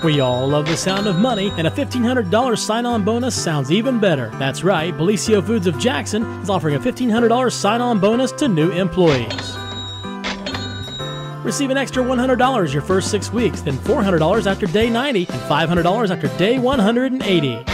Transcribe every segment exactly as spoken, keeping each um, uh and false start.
We all love the sound of money, and a fifteen hundred dollars sign-on bonus sounds even better. That's right, Belicio Foods of Jackson is offering a fifteen hundred dollars sign-on bonus to new employees. Receive an extra one hundred dollars your first six weeks, then four hundred dollars after day ninety, and five hundred dollars after day one hundred eighty.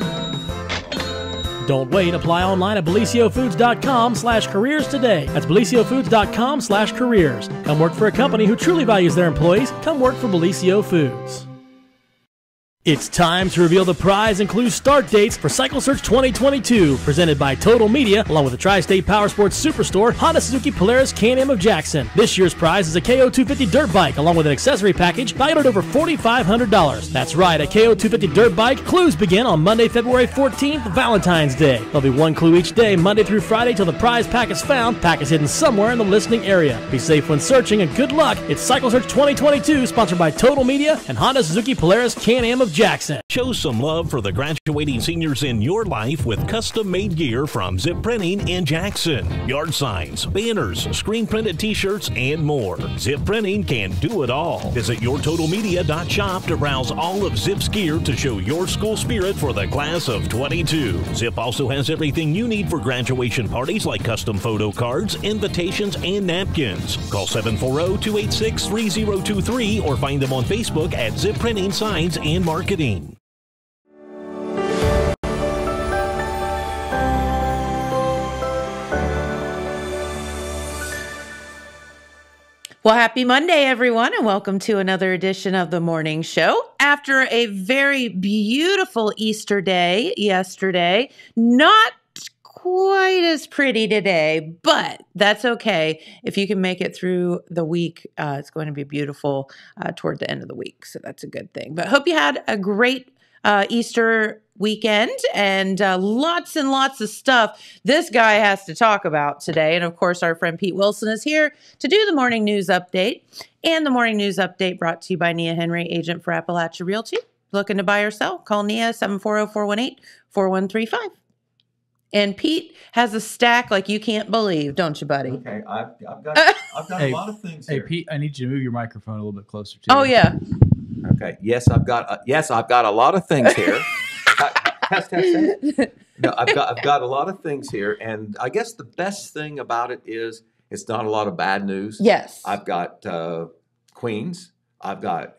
Don't wait. Apply online at beliciofoods.com slash careers today. That's beliciofoods.com slash careers. Come work for a company who truly values their employees. Come work for Belicio Foods. It's time to reveal the prize and clue start dates for Cycle Search twenty twenty-two, presented by Total Media, along with the Tri-State Power Sports Superstore, Honda Suzuki Polaris Can-Am of Jackson. This year's prize is a K O two fifty dirt bike, along with an accessory package valued at over four thousand five hundred dollars. That's right, a K O two fifty dirt bike. Clues begin on Monday, February fourteenth, Valentine's Day. There'll be one clue each day, Monday through Friday, till the prize pack is found. Pack is hidden somewhere in the listening area. Be safe when searching, and good luck. It's Cycle Search twenty twenty-two, sponsored by Total Media and Honda Suzuki Polaris Can-Am of Jackson. Show some love for the graduating seniors in your life with custom-made gear from Zip Printing in Jackson. Yard signs, banners, screen-printed t-shirts, and more. Zip Printing can do it all. Visit your total media dot shop to browse all of Zip's gear to show your school spirit for the class of twenty-two. Zip also has everything you need for graduation parties, like custom photo cards, invitations, and napkins. Call seven four zero, two eight six, three zero two three or find them on Facebook at Zip Printing Signs and Marketing. Well, happy Monday, everyone, and welcome to another edition of the morning show. After a very beautiful Easter day yesterday, not quite as pretty today, but that's okay. If you can make it through the week, uh, it's going to be beautiful uh, toward the end of the week, so that's a good thing. But hope you had a great uh, Easter weekend and uh, lots and lots of stuff this guy has to talk about today. And of course, our friend Pete Wilson is here to do the morning news update. And the morning news update brought to you by Nia Henry, agent for Appalachia Realty. Looking to buy or sell? Call Nia seven four zero, four one eight, four one three five. And Pete has a stack like you can't believe, don't you, buddy? Okay, I've, I've got I've got hey, a lot of things hey, here. Hey, Pete, I need you to move your microphone a little bit closer to Oh, you. yeah. Okay, yes, I've got uh, yes, I've got a lot of things here. test, test, test. No, I've got I've got a lot of things here, and I guess the best thing about it is it's not a lot of bad news. Yes. I've got uh, queens. I've got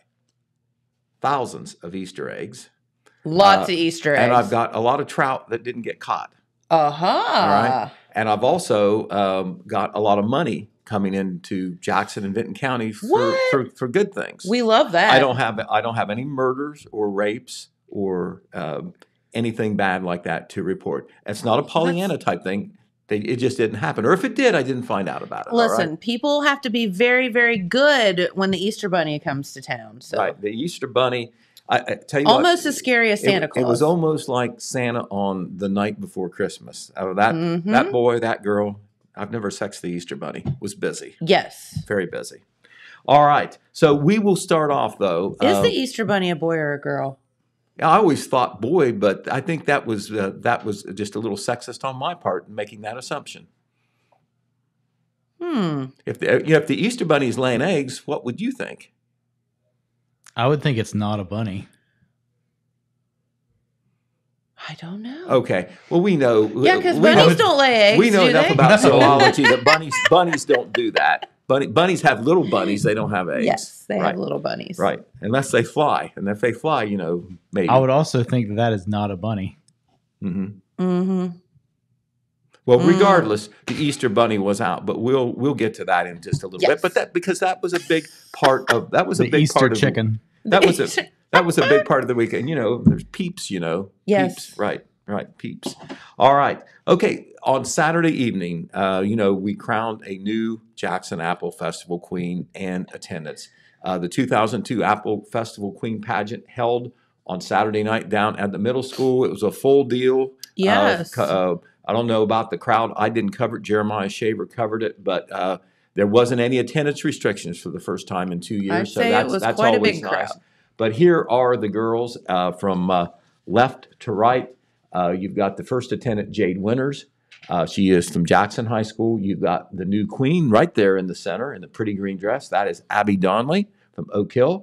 thousands of Easter eggs. Lots uh, of Easter eggs. And I've got a lot of trout that didn't get caught. Uh-huh. All right. And I've also um, got a lot of money coming into Jackson and Vinton County for, for, for good things. We love that. I don't have I don't have any murders or rapes or um, anything bad like that to report. It's not a Pollyanna That's... type thing. They, it just didn't happen. Or if it did, I didn't find out about it. Listen, right? People have to be very, very good when the Easter Bunny comes to town. So. Right. The Easter Bunny, I, I tell you almost what, as scary as Santa it, Claus. It was almost like Santa on the night before Christmas. Uh, that mm-hmm. that boy, that girl, I've never sexed the Easter Bunny, was busy. Yes. Very busy. All right. So we will start off, though. Is uh, the Easter Bunny a boy or a girl? I always thought boy, but I think that was uh, that was just a little sexist on my part in making that assumption. Hmm. If the, you know, if the Easter Bunny is laying eggs, what would you think? I would think it's not a bunny. I don't know. Okay. Well, we know. Yeah, because bunnies bunnies don't lay eggs. We know do enough they? about zoology that bunnies bunnies don't do that. Bunny, bunnies have little bunnies. They don't have eggs. Yes, they right. have little bunnies. Right. Unless they fly. And if they fly, you know, maybe. I would also think that that is not a bunny. Mm-hmm. Mm-hmm. Well, Mm. regardless, the Easter Bunny was out, but we'll we'll get to that in just a little Yes. bit. But that because that was a big part of that was a The big Easter part of chicken. That was a that was a big part of the weekend. You know, there's peeps. You know, Yes. peeps. Right, right, peeps. All right, okay. On Saturday evening, uh, you know, we crowned a new Jackson Apple Festival Queen and attendance. Uh, the two thousand two Apple Festival Queen pageant held on Saturday night down at the middle school. It was a full deal. Yes. Uh, uh, I don't know about the crowd. I didn't cover it. Jeremiah Shaver covered it, but uh, there wasn't any attendance restrictions for the first time in two years. I'd so say that's, it was that's quite a always big nice. crowd. But here are the girls uh, from uh, left to right. Uh, you've got the first attendant, Jade Winters. Uh, she is from Jackson High School. You've got the new queen right there in the center in the pretty green dress. That is Abby Donnelly from Oak Hill.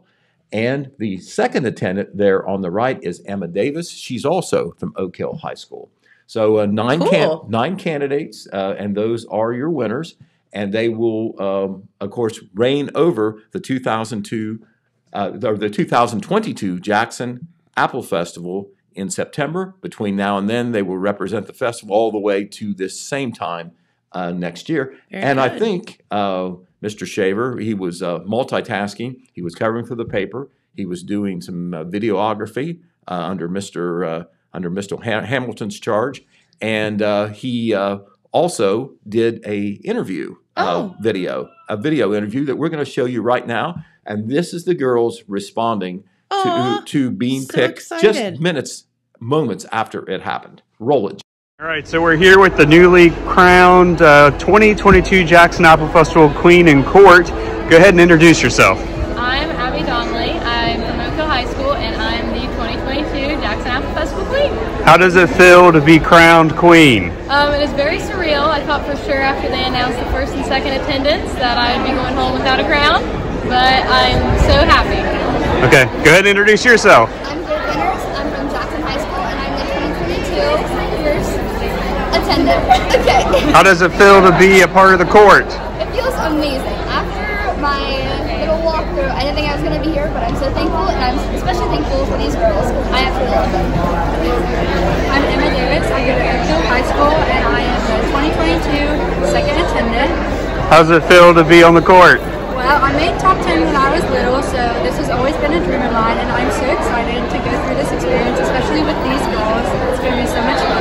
And the second attendant there on the right is Emma Davis. She's also from Oak Hill High School. So uh, nine Cool. can- nine candidates, uh, and those are your winners. And they will, um, of course, reign over the two thousand two uh, or the two thousand twenty-two Jackson Apple Festival in September. Between now and then, they will represent the festival all the way to this same time uh, next year. Very and I good. think uh, Mister Shaver, he was uh, multitasking. He was covering for the paper. He was doing some uh, videography uh, under Mister Uh, under Mister Ham- Hamilton's charge, and uh, he uh, also did a interview uh, Oh. video, a video interview that we're going to show you right now. And this is the girls responding to Aw, to being so picked excited. just minutes, moments after it happened. Roll it. All right, so we're here with the newly crowned uh, twenty twenty-two Jackson Apple Festival Queen in Court. Go ahead and introduce yourself. I'm Abby Donnelly. I'm from Oak Hill High School, and I'm the twenty twenty-two Jackson Apple Festival Queen. How does it feel to be crowned queen? Um, it is very surreal. I thought for sure after they announced the first and second attendance that I'd be going home without a crown, but I'm so happy. Okay, go ahead and introduce yourself. I'm Jade Winners. I'm from Jackson High School, and I'm the twenty twenty-two first attendant. Okay. How does it feel to be a part of the court? It feels amazing. After my little walkthrough, I didn't think I was going to be here, but I'm so thankful, and I'm especially thankful for these girls. I absolutely love them. I'm Emma Davis. I go to Oak Hill High School, and I am the twenty twenty-two second attendant. How does it feel to be on the court? Well, I made top ten when I was little, so this has always been a dream of mine, and I'm so excited to go through this experience, especially with these girls. It's going to be so much fun.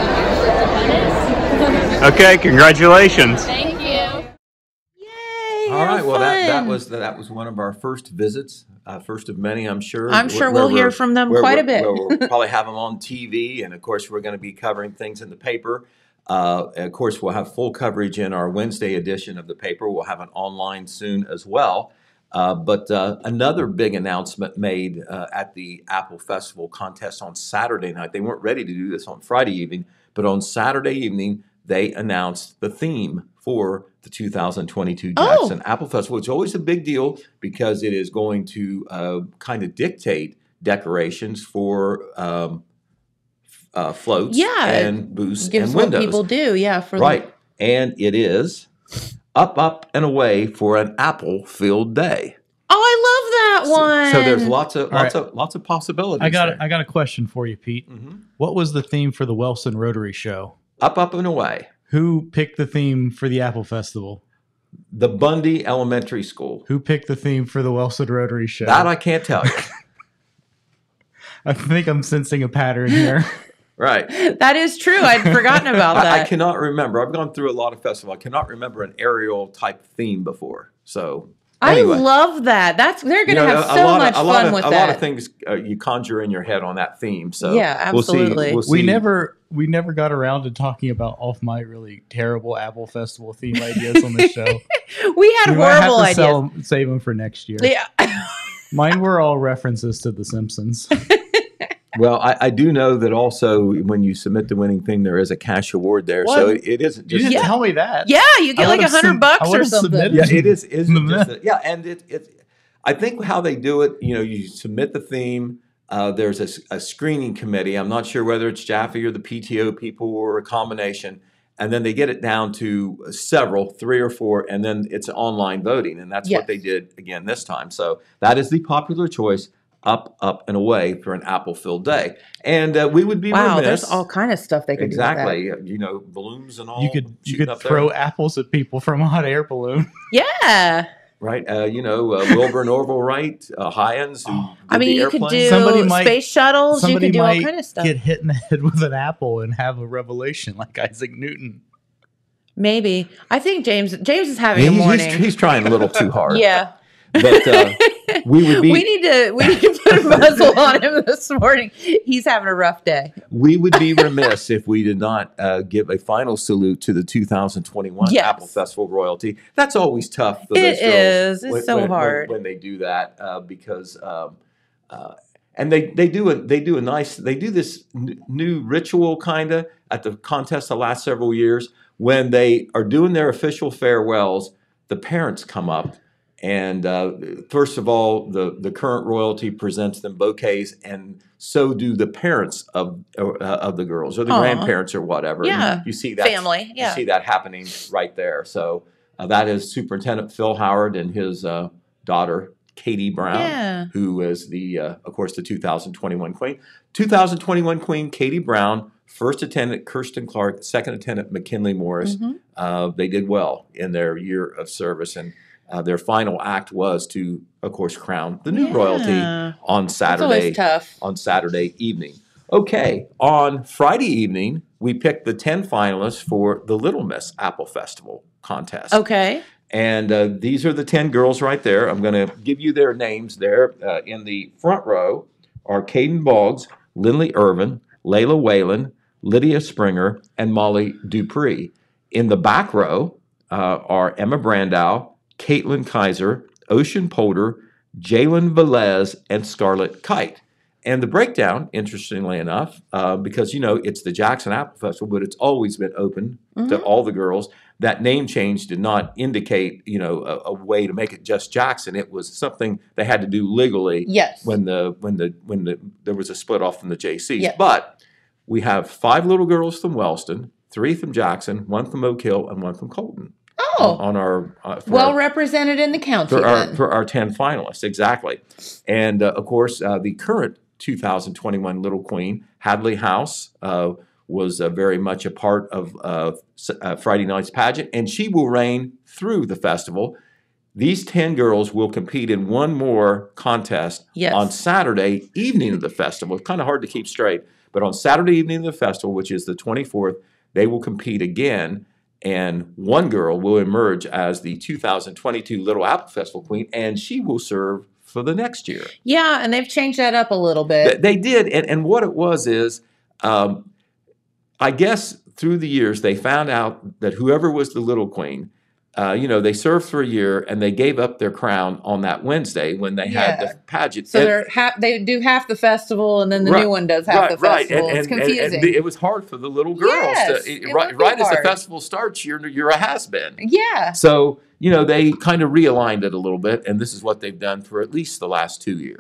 Okay, congratulations. Thank you. Yay! All how right. Well, that, that fun. was that was one of our first visits, uh, first of many, I'm sure. I'm sure where we'll hear we're- from them where quite a we're- bit. where we'll probably have them on T V, and of course, we're going to be covering things in the paper. Uh, and of course, we'll have full coverage in our Wednesday edition of the paper. We'll have an online soon as well. Uh, but uh, another big announcement made uh, at the Apple Festival contest on Saturday night. They weren't ready to do this on Friday evening, but on Saturday evening, they announced the theme for the two thousand twenty-two Oh. Jackson Apple Festival. It's always a big deal because it is going to uh, kind of dictate decorations for um, uh, floats Yeah, and booths Gives and what windows. people do, yeah. For the- Right. And it is Up, Up, and Away for an Apple-filled day. Oh, I love that one. So there's lots of All lots right. of lots of possibilities. I got there. I got a question for you, Pete. Mhm. What was the theme for the Wellston Rotary Show? Up, Up, and Away. Who picked the theme for the Apple Festival? The Bundy Elementary School. Who picked the theme for the Wellston Rotary Show? That I can't tell you. I think I'm sensing a pattern here. Right. That is true. I'd forgotten about I, that. I cannot remember. I've gone through a lot of festivals. I cannot remember an aerial type theme before. So anyway. I love that. That's they're going to You know, have a so lot much of, a lot fun of, with a that. lot of things uh, you conjure in your head on that theme. So Yeah, We'll see, absolutely. we'll see. we never we never got around to talking about all of my really terrible Apple Festival theme ideas on this show. we had We might have horrible to ideas. sell 'em- save them for next year. Yeah. Mine were all references to The Simpsons. Well, I, I do know that also when you submit the winning thing, there is a cash award there. So What? it, it isn't You just didn't tell me that. Yeah, you get I like a would've hundred sub- I bucks or would've something. submitted- yeah, it is. Isn't Mhm. just a, yeah, and it, it. I think how they do it, you know, you submit the theme. Uh, there's a, s- a screening committee. I'm not sure whether it's Jaffe or the P T O people or a combination, and then they get it down to several, three or four, and then it's online voting, and that's Yes. what they did again this time. So that is the popular choice. Up, up, and away for an apple-filled day, and uh, we would be Wow, remiss. there's all kind of stuff they could exactly, you know, balloons and all. You could you shooting could up throw there. apples at people from a hot air balloon. do that. Yeah. right. Uh, you know, uh, Wilbur and Orville Wright, uh, Hyens. Who Oh. I did mean, the you could airplane. do Somebody might- space shuttles. You Somebody could do all might kind of stuff. get hit in the head with an apple and have a revelation like Isaac Newton. Maybe. I think James James is having He's, a he's- morning. he's trying a little too hard. yeah. But uh, we would be we need to we need to put a muzzle on him this morning. He's having a rough day. we would be remiss if we did not uh, give a final salute to the two thousand twenty-one Yes. Apple Festival royalty. That's always tough for It those girls is. It's when- so when- when- hard. when they do that uh, because um, uh, and they they do a they do a nice they do this n- new ritual kind of at the contest the last several years when they are doing their official farewells. The parents come up And uh, first of all, the, the current royalty presents them bouquets, and so do the parents of uh, of the girls or the Aw. grandparents or whatever. Yeah. And you see that Family, yeah. You see that happening right there. So uh, that is Superintendent Phil Howard and his uh, daughter Katie Brown, Yeah. who is the uh, of course the two thousand twenty-one Queen. two thousand twenty-one Queen Katie Brown. First attendant, Kirsten Clark. Second attendant, McKinley Morris. Mm-hmm. Uh, they did well in their year of service. And uh, their final act was to, of course, crown the new Yeah. royalty on That's Saturday, always tough. on Saturday evening. Okay, on Friday evening, we picked the ten finalists for the Little Miss Apple Festival contest. Okay. And uh, these are the ten girls right there. I'm going to give you their names there. Uh, in the front row are Caden Boggs, Lindley Irvin, Layla Whalen, Lydia Springer, and Molly Dupree. In the back row uh, are Emma Brandow, Caitlin Kaiser, Ocean Polder, Jalen Velez, and Scarlett Kite. And the breakdown, interestingly enough, uh, because, you know, it's the Jackson Apple Festival, but it's always been open Mm-hmm. to all the girls. That name change did not indicate, you know, a, a way to make it just Jackson. It was something they had to do legally Yes. when the when the when the there was a split off from the J Cs. Yes. But we have five little girls from Wellston, three from Jackson, one from Oak Hill, and one from Colton. Oh, On, on our uh, for well our, represented in the county for our then. for our ten finalists, exactly. And uh, of course, uh, the current two thousand twenty-one Little Queen, Hadley House, uh, was uh, very much a part of uh, uh, Friday night's pageant, and she will reign through the festival. These ten girls will compete in one more contest Yes. on Saturday evening of the festival. It's kind of hard to keep straight, but on Saturday evening of the festival, which is the twenty-fourth, they will compete again, and one girl will emerge as the two thousand twenty-two Little Apple Festival Queen, and she will serve for the next year. Yeah, and they've changed that up a little bit. Th- They did, and, and what it was is, um, I guess through the years, they found out that whoever was the Little Queen, uh, you know, they served for a year, and they gave up their crown on that Wednesday when they had Yeah. the pageant. So And- they're half, they do half the festival, and then the Right, new one does half right, the right. festival. And, it's and, and- confusing. and it was hard for the little girls. Yes, to, it right would be right as the hard. festival starts, you're, you're a has-been. yeah. So, you know, they kind of realigned it a little bit, and this is what they've done for at least the last two years.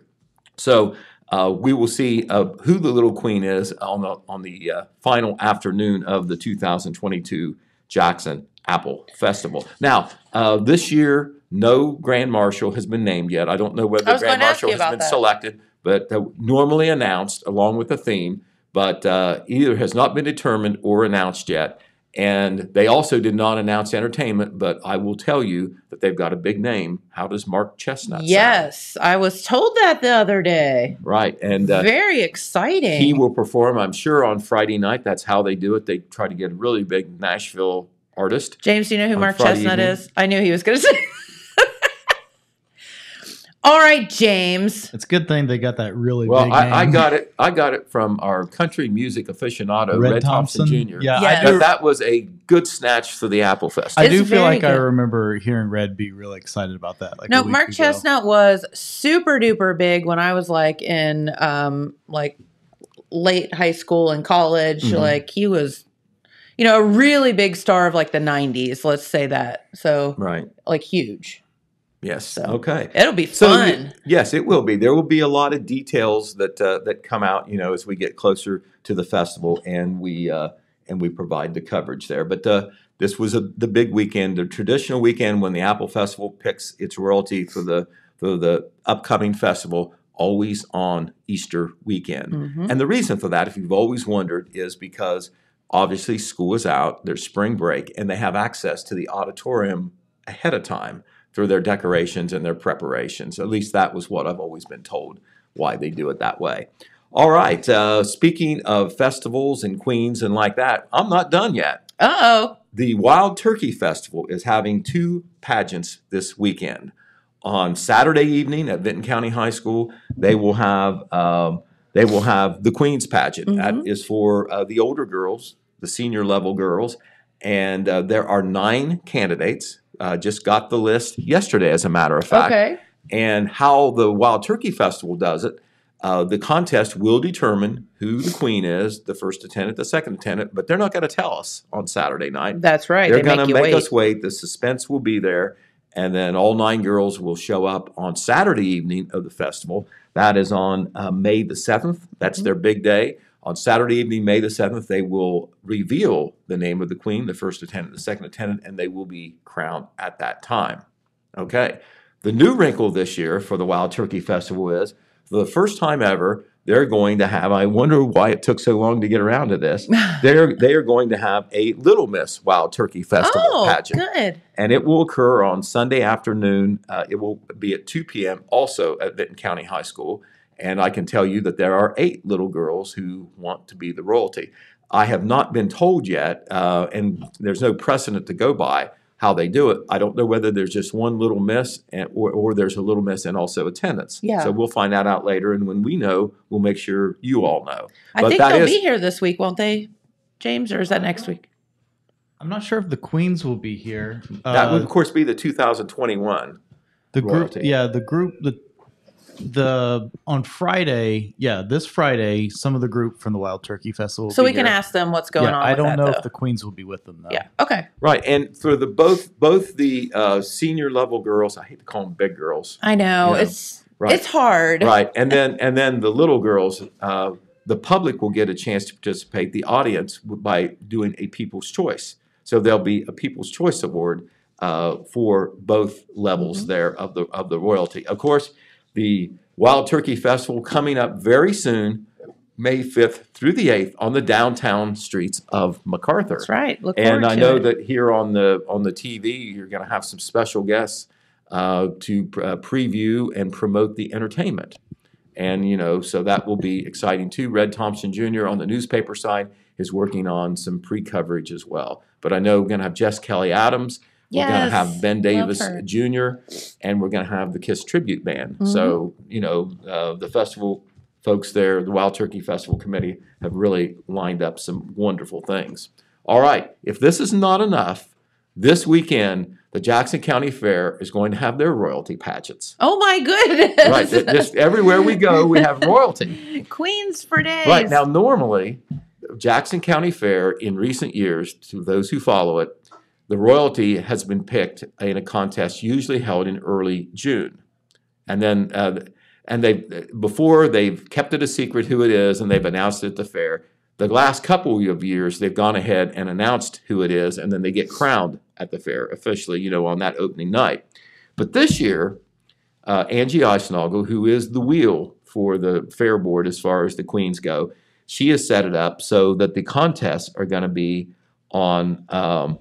So uh, we will see uh, who the Little Queen is on the on the uh, final afternoon of the two thousand twenty-two Jackson Apple Festival. Now, uh, this year, no Grand Marshal has been named yet. I don't know whether I the was Grand going to ask Marshal you has about been that. selected, but uh, normally announced along with the theme, but uh, either has not been determined or announced yet. And they also did not announce entertainment, but I will tell you that they've got a big name. How does Mark Chestnut sound? Yes, I was told that the other day. Right. And uh, Very exciting. he will perform, I'm sure, on Friday night. That's how they do it. They try to get a really big Nashville artist. James, do you know who on Mark Friday Chestnut evening. is? I knew he was going to say. All right, James. It's a good thing they got that really Well, big I, I name. got it. I got it from our country music aficionado, Red Red, Thompson, Thompson? Junior Yeah, Yes. I That, do. that was a good snatch for the Apple Festival. I It's do feel very like I good. remember hearing Red be really excited about that. Like a No, week Mark ago. Chestnut was super duper big when I was like in um like late high school and college. Mhm. Like he was, you know, a really big star of like the nineties. Let's say that. So Right. like huge. Yes. So Okay. it'll be So fun. y- yes, it will be. There will be a lot of details that uh, that come out, you know, as we get closer to the festival and we uh, and we provide the coverage there. But uh, this was a, the big weekend, the traditional weekend when the Apple Festival picks its royalty for the for the upcoming festival, always on Easter weekend. Mhm. And the reason for that, if you've always wondered, is because obviously school is out, there's spring break, and they have access to the auditorium ahead of time for their decorations and their preparations. At least that was what I've always been told, why they do it that way. All right, uh, speaking of festivals and queens and like that, I'm not done yet. Uh-oh. The Wild Turkey Festival is having two pageants this weekend. On Saturday evening at Vinton County High School, they will have um, they will have the Queen's Pageant. Mhm. That is for uh, the older girls, the senior level girls, and uh, there are nine candidates. Uh, just got the list yesterday, as a matter of fact. Okay. And how the Wild Turkey Festival does it, uh, the contest will determine who the queen is, the first attendant, the second attendant, but they're not going to tell us on Saturday night. That's right. They're They going make to you make wait. us wait. The suspense will be there. And then all nine girls will show up on Saturday evening of the festival. That is on uh, May the seventh. That's their big day. On Saturday evening, May the seventh, they will reveal the name of the queen, the first attendant, the second attendant, and they will be crowned at that time. Okay. The new wrinkle this year for the Wild Turkey Festival is, for the first time ever, they're going to have, I wonder why it took so long to get around to this, they're, they are going to have a Little Miss Wild Turkey Festival Oh, pageant. good. And it will occur on Sunday afternoon. Uh, it will be at two p.m. also at Vinton County High School. And I can tell you that there are eight little girls who want to be the royalty. I have not been told yet, uh, and there's no precedent to go by, how they do it. I don't know whether there's just one Little Miss and, or, or there's a Little Miss and also attendance. Yeah. So we'll find that out later. And when we know, we'll make sure you all know. I But think that they'll is- be here this week, won't they, James? Or is that next week? I'm not sure if the Queens will be here. That would, Uh, of course, be the two thousand twenty-one. the group, royalty. yeah, the group, the the on Friday, yeah, this Friday, some of the group from the Wild Turkey Festival. will So be we can here. ask them what's going Yeah, on. I with don't that, know though. if the Queens will be with them though. Yeah. Okay. Right. And for the both both the uh, senior level girls, I hate to call them big girls. I know Yeah. it's Right. it's hard. Right. And then and then the little girls, uh, the public will get a chance to participate, the audience, by doing a People's Choice. So there'll be a People's Choice Award uh, for both levels Mm-hmm. there of the of the royalty. Of course, the Wild Turkey Festival coming up very soon, May fifth through the eighth, on the downtown streets of MacArthur. That's right. Look forward And I to know it. that here on the on the T V, you're going to have some special guests uh, to uh, preview and promote the entertainment. And, you know, so that will be exciting too. Red Thompson Junior on the newspaper side is working on some pre-coverage as well. But I know we're going to have Jess Kelly Adams. We're going to Yes, have Ben love Davis her. Junior And we're going to have the KISS Tribute Band. Mm-hmm. So, you know, uh, the festival folks there, the Wild Turkey Festival Committee, have really lined up some wonderful things. All right. If this is not enough, this weekend, the Jackson County Fair is going to have their royalty pageants. Oh my goodness! Right. th- Just everywhere we go, we have royalty. Queens for days. Right. Now, normally, Jackson County Fair, in recent years, to those who follow it, the royalty has been picked in a contest usually held in early June. And then, uh, and they before they've kept it a secret who it is, and they've announced it at the fair. The last couple of years, they've gone ahead and announced who it is, and then they get crowned at the fair officially, you know, on that opening night. But this year, uh, Angie Eisnagel, who is the wheel for the fair board as far as the queens go, she has set it up so that the contests are going to be on um,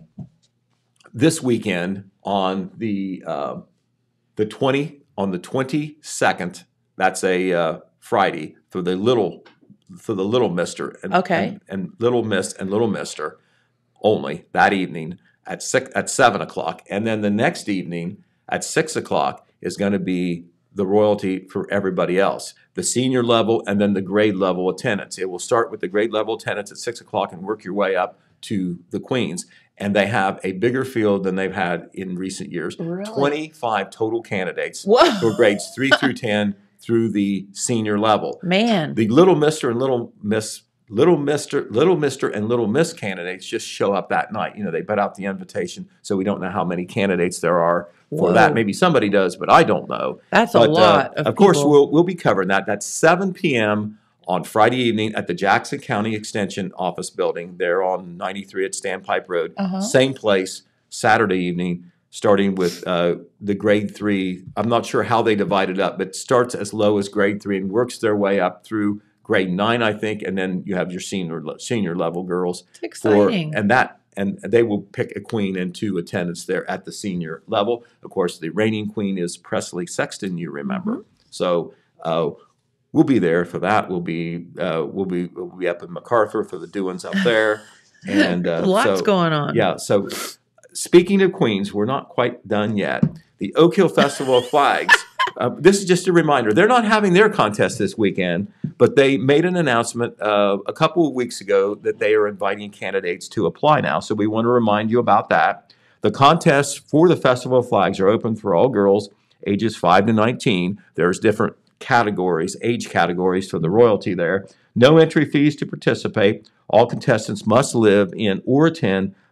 this weekend on the uh, the twenty on the twenty-second. That's a uh, Friday for the little for the little Mister and, Okay. and, and little Miss and little Mister only that evening at six at seven o'clock, and then the next evening at six o'clock is going to be the royalty for everybody else, the senior level and then the grade level attendants. It will start with the grade level attendants at six o'clock and work your way up to the queens. And they have a bigger field than they've had in recent years. Really? twenty-five total candidates Whoa. for grades three through ten through the senior level. Man. The little Mister and little Miss, little Mister, little Mister and little Miss candidates just show up that night. You know, they put out the invitation, so we don't know how many candidates there are for Whoa. that. Maybe somebody does, but I don't know. That's a But, uh, lot of Of course, people. we'll we'll be covering that. That's seven p.m. on Friday evening at the Jackson County Extension Office Building. There on ninety-three at Standpipe Road. Uh-huh. Same place, Saturday evening, starting with uh, the grade three. I'm not sure how they divide it up, but starts as low as grade three and works their way up through grade nine, I think, and then you have your senior senior level girls. It's For, exciting. and that and they will pick a queen into attendance there at the senior level. Of course, the reigning queen is Presley Sexton. You remember, Mm-hmm. so. Uh, We'll be there for that. We'll be uh, we'll be we'll be up in MacArthur for the doings up there, and uh, Lots so, going on. Yeah. So, speaking of queens, we're not quite done yet. The Oak Hill Festival of Flags. Uh, this is just a reminder. They're not having their contest this weekend, but they made an announcement uh, a couple of weeks ago that they are inviting candidates to apply now. So we want to remind you about that. The contests for the Festival of Flags are open for all girls ages five to nineteen. There's different categories, age categories for the royalty there. No entry fees to participate. All contestants must live in or attend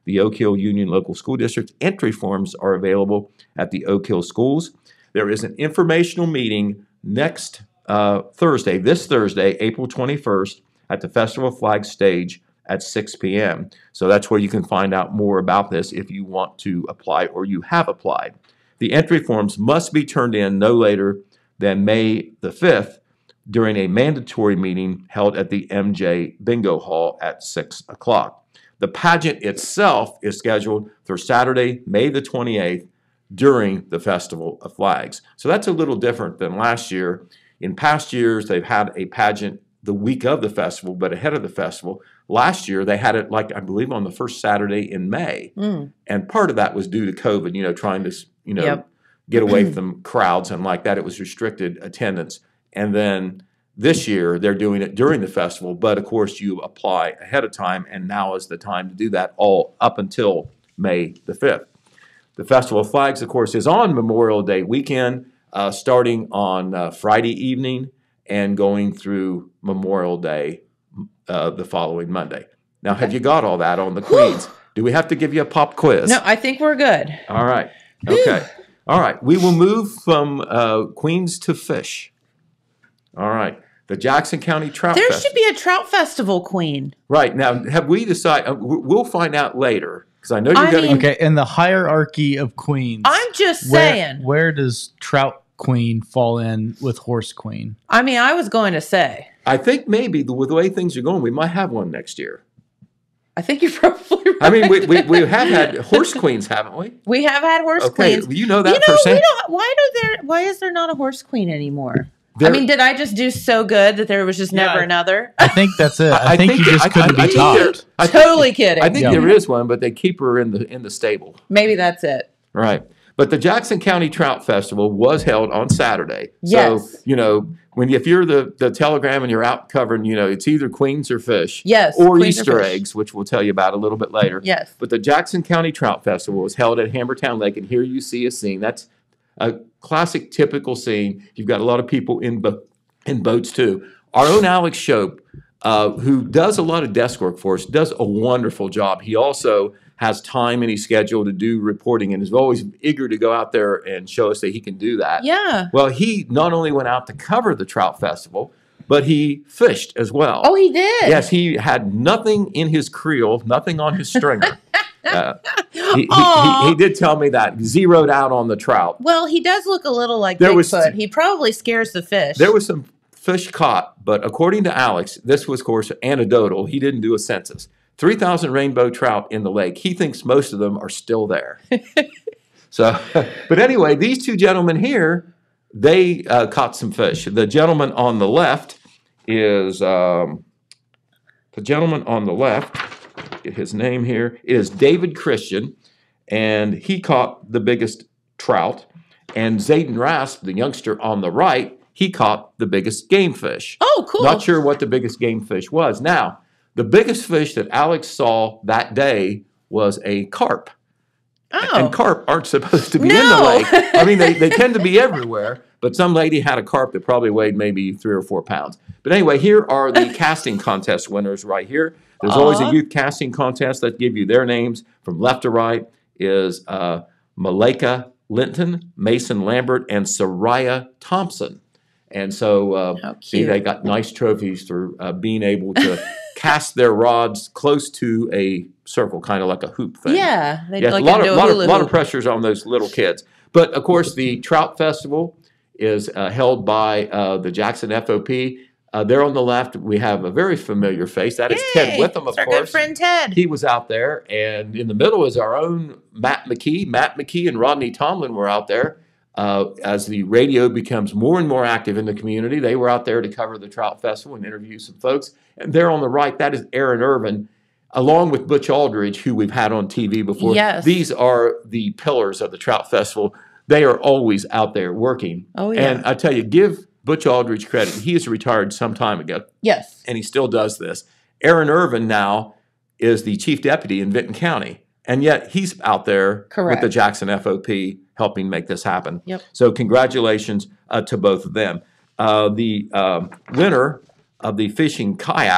the Oak Hill Union Local School District. Entry forms are available at the Oak Hill schools. There is an informational meeting next uh, Thursday, this Thursday, April twenty-first, at the Festival of Flags stage at six p m So that's where you can find out more about this if you want to apply or you have applied. The entry forms must be turned in no later than May the fifth during a mandatory meeting held at the M J Bingo Hall at six o'clock. The pageant itself is scheduled for Saturday, May the twenty-eighth, during the Festival of Flags. So that's a little different than last year. In past years, they've had a pageant the week of the festival, but ahead of the festival. Last year, they had it, like, I believe, on the first Saturday in May. Mm. And part of that was due to COVID, you know, trying to, you know, yep. get away from crowds and like that. It was restricted attendance. And then this year, they're doing it during the festival. But, of course, you apply ahead of time, and now is the time to do that, all up until May the fifth. The Festival of Flags, of course, is on Memorial Day weekend, uh, starting on uh, Friday evening and going through Memorial Day uh, the following Monday. Now, have you got all that on the Queens? Do we have to give you a pop quiz? No, I think we're good. All right. Okay. All right. We will move from uh, Queens to fish. All right. The Jackson County Trout There Festival. should be a Trout Festival queen. Right. Now, have we decided? Uh, we'll find out later. Because I know you're going to... Okay, in the hierarchy of queens. I'm just where, saying. Where does Trout Queen fall in with Horse Queen? I mean, I was going to say. I think maybe the, with the way things are going, we might have one next year. I think you're probably right. I mean, we, we, we have had horse queens, haven't we? We have had horse okay, queens. You know that you know, percent. We don't, why, do there, why is there not a horse queen anymore? There, I mean, did I just do so good that there was just yeah, never another? I think that's it. I, I think, think you just I, couldn't I, I be topped. I totally think, kidding. I think yeah. there is one, but they keep her in the in the stable. Maybe that's it. Right. But the Jackson County Trout Festival was held on Saturday. Yes. So, you know, when if you're the, the Telegram and you're out covering, you know, it's either queens or fish. Yes. Or queens Easter or fish. eggs, which we'll tell you about a little bit later. Yes. But the Jackson County Trout Festival was held at Hammertown Lake, and here you see a scene. That's a classic, typical scene. You've got a lot of people in bo- in boats, too. Our own Alex Shope, uh, who does a lot of desk work for us, does a wonderful job. He also has time in his schedule to do reporting and is always eager to go out there and show us that he can do that. Yeah. Well, he not only went out to cover the Trout Festival, but he fished as well. Oh, he did? Yes, he had nothing in his creel, nothing on his stringer. uh, he, he, he, he did tell me that, zeroed out on the trout. Well, he does look a little like there Bigfoot. Was, he probably scares the fish. There was some fish caught, but according to Alex, this was, of course, anecdotal. He didn't do a census. three thousand rainbow trout in the lake. He thinks most of them are still there. So, but anyway, these two gentlemen here, they uh, caught some fish. The gentleman on the left is, um, the gentleman on the left, get his name here, is David Christian, and he caught the biggest trout. And Zayden Rasp, the youngster on the right, he caught the biggest game fish. Oh, cool. Not sure what the biggest game fish was. Now, the biggest fish that Alex saw that day was a carp. Oh. And carp aren't supposed to be no. in the lake. I mean, they, they tend to be everywhere, but some lady had a carp that probably weighed maybe three or four pounds. But anyway, here are the casting contest winners right here. There's Aww. always a youth casting contest that give you their names. From left to right is uh, Malika Linton, Mason Lambert, and Soraya Thompson. And so, uh, see, they got nice trophies for uh, being able to cast their rods close to a circle, kind of like a hoop thing. Yeah. They yes, like a lot, of, lot, of, lot of pressures on those little kids. But, of course, the Trout Festival is uh, held by uh, the Jackson F O P. Uh, there on the left, we have a very familiar face. That is Yay, Ted Witham, of our course. Our good friend Ted. He was out there. And in the middle is our own Matt McKee. Matt McKee and Rodney Tomlin were out there. Uh, as the radio becomes more and more active in the community, they were out there to cover the Trout Festival and interview some folks. And there on the right, that is Aaron Irvin, along with Butch Aldridge, who we've had on T V before. Yes. These are the pillars of the Trout Festival. They are always out there working. Oh, yeah. And I tell you, give Butch Aldridge credit. He is retired some time ago. Yes. And he still does this. Aaron Irvin now is the chief deputy in Vinton County. And yet he's out there Correct. with the Jackson F O P helping make this happen. Yep. So congratulations uh, to both of them. Uh, the uh, winner of the fishing kayak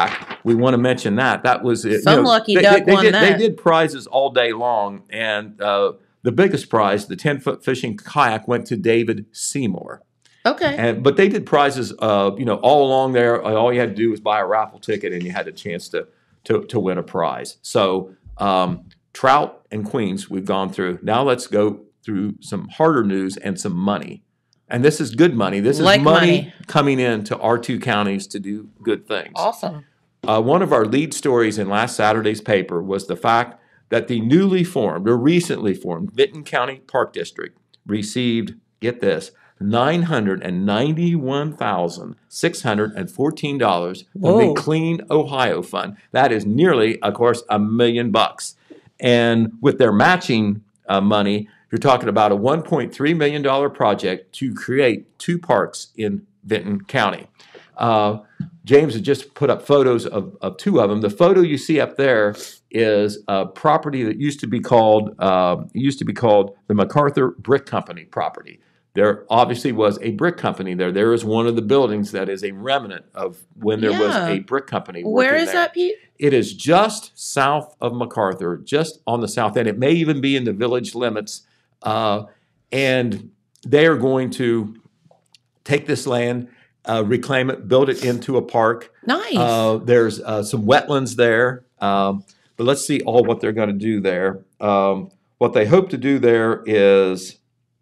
we want to mention that. That was it. Some You know, lucky they, duck they, they won did, that. They did prizes all day long, and uh, the biggest prize, the ten-foot fishing kayak, went to David Seymour. Okay. And but they did prizes, uh, you know, all along there. All you had to do was buy a raffle ticket, and you had a chance to to to win a prize. So um, Trout and Queens, we've gone through. Now let's go through some harder news and some money. And this is good money. This is Like money, money. coming into our two counties to do good things. Awesome. Uh, one of our lead stories in last Saturday's paper was the fact that the newly formed, or recently formed, Vinton County Park District received, get this, nine hundred ninety-one thousand six hundred fourteen dollars from Whoa. the Clean Ohio Fund. That is nearly, of course, a million bucks. And with their matching uh, money, you're talking about a one point three million dollars project to create two parks in Vinton County. Uh, James has just put up photos of, of two of them. The photo you see up there is a property that used to be called uh, used to be called the MacArthur Brick Company property. There obviously was a brick company there. There is one of the buildings that is a remnant of when there was Yeah. a brick company. Where working is there. that, Pete? It is just south of MacArthur, just on the south end. It may even be in the village limits. Uh, and they are going to take this land, uh, reclaim it, build it into a park. Nice. Uh, there's uh, some wetlands there. Um, but let's see all what they're going to do there. Um, what they hope to do there is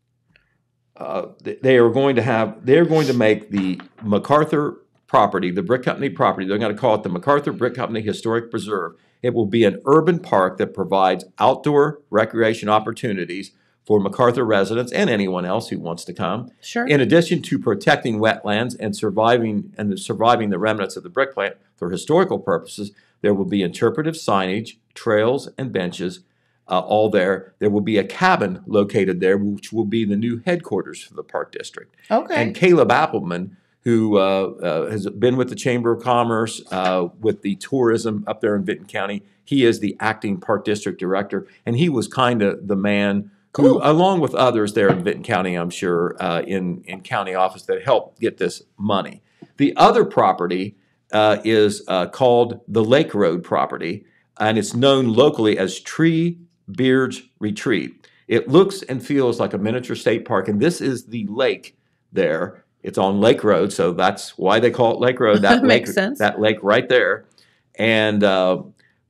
uh, they are going to have, they're going to make the MacArthur property, the Brick Company property, they're going to call it the MacArthur Brick Company Historic Preserve. It will be an urban park that provides outdoor recreation opportunities for MacArthur residents and anyone else who wants to come. Sure. In addition to protecting wetlands and surviving and the, surviving the remnants of the brick plant for historical purposes, there will be interpretive signage, trails, and benches, uh, all there. There will be a cabin located there, which will be the new headquarters for the park district. Okay. And Caleb Appelman, who uh, uh, has been with the Chamber of Commerce, uh, with the tourism up there in Vinton County, he is the acting park district director, and he was kind of the man who, Cool. along with others there in Vinton County, I'm sure, uh, in, in county office that helped get this money. The other property uh, is uh, called the Lake Road property, and it's known locally as Tree Beards Retreat. It looks and feels like a miniature state park, and this is the lake there. It's on Lake Road, so that's why they call it Lake Road. That Makes lake, sense. That lake right there. And uh,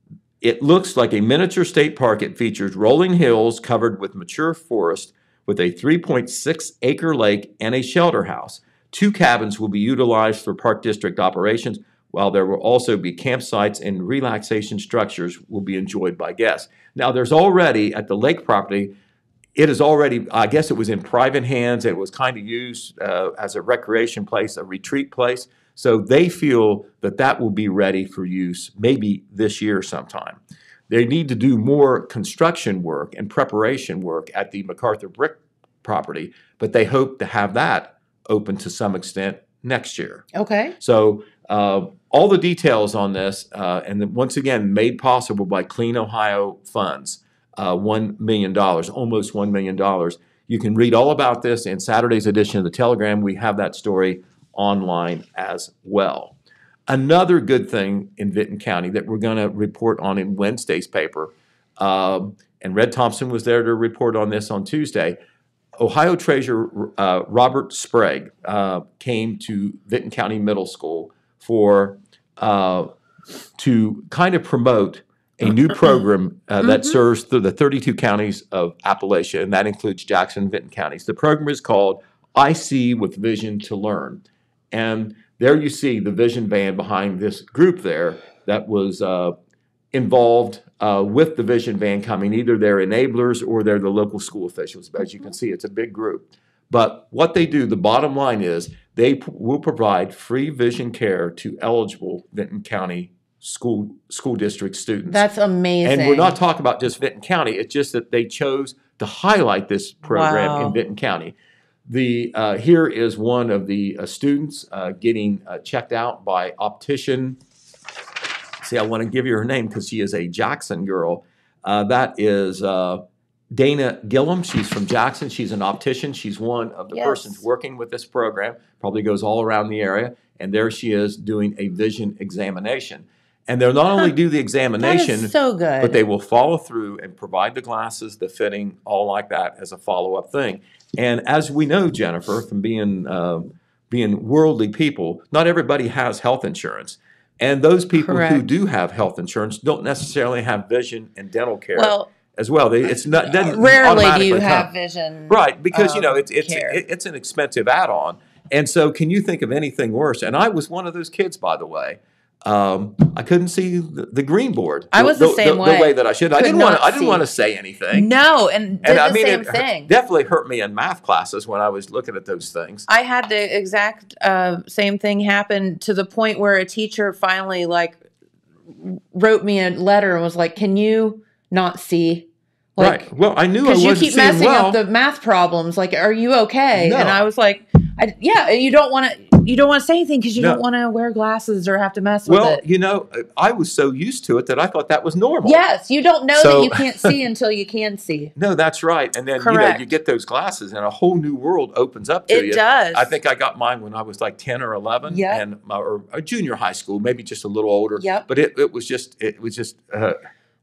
it looks like a miniature state park. It features rolling hills covered with mature forest with a three point six acre lake and a shelter house. Two cabins will be utilized for park district operations, while there will also be campsites and relaxation structures will be enjoyed by guests. Now, there's already, at the lake property, it is already, I guess it was in private hands. It was kind of used uh, as a recreation place, a retreat place. So they feel that that will be ready for use maybe this year sometime. They need to do more construction work and preparation work at the MacArthur Brick property, but they hope to have that open to some extent next year. Okay. So uh, all the details on this, uh, and then once again, made possible by Clean Ohio funds, uh, one million dollars, almost one million dollars. You can read all about this in Saturday's edition of the Telegram. We have that story online as well. Another good thing in Vinton County that we're going to report on in Wednesday's paper, um, and Red Thompson was there to report on this on Tuesday. Ohio Treasurer uh, Robert Sprague uh, came to Vinton County Middle School for uh, to kind of promote a new program uh, that mm-hmm. serves through the thirty-two counties of Appalachia, and that includes Jackson and Vinton counties. The program is called I See with Vision to Learn. And there you see the vision van behind this group there that was uh, involved uh, with the vision van coming. Either they're enablers or they're the local school officials. But as you can see, it's a big group. But what they do, the bottom line is they p- will provide free vision care to eligible Vinton County school school district students. That's amazing. And we're not talking about just Vinton County. It's just that they chose to highlight this program Wow. in Vinton County. The uh, here is one of the uh, students uh, getting uh, checked out by optician. See, I want to give you her name because she is a Jackson girl. Uh, that is uh, Dana Gillum. She's from Jackson. She's an optician. She's one of the Yes. persons working with this program. Probably goes all around the area. And there she is doing a vision examination. And they'll not only do the examination, That is so good. but they will follow through and provide the glasses, the fitting, all like that as a follow-up thing. And as we know, Jennifer, from being um, being worldly people, not everybody has health insurance. And those people Correct. who do have health insurance don't necessarily have vision and dental care Well, as well. They, it's not doesn't rarely do automatically you come. have vision. Right, because you um, know it's it's care. it, it's an expensive add-on. And so, can you think of anything worse? And I was one of those kids, by the way. Um, I couldn't see the, the green board. I was the the, same the, way. The way that I should. I Could didn't want. not I didn't see. want to say anything. No, and did And I the mean, same it thing. definitely hurt me in math classes when I was looking at those things. I had the exact uh, same thing happen to the point where a teacher finally like wrote me a letter and was like, "Can you not see?" Like, right. Well, I knew I because wasn't you keep seeing messing well. up the math problems. Like, are you okay? No. And I was like, I, "Yeah." And you don't want to. You don't want to say anything because you No. don't want to wear glasses or have to mess well, with it. you know, I was so used to it that I thought that was normal. Yes, you don't know So- that you can't see until you can see. No, that's right. And then you know Correct. you get those glasses, and a whole new world opens up to It you. does. I think I got mine when I was like ten or eleven, Yep. and my, or a junior high school, maybe just a little older. Yep. But it, it was just it was just uh,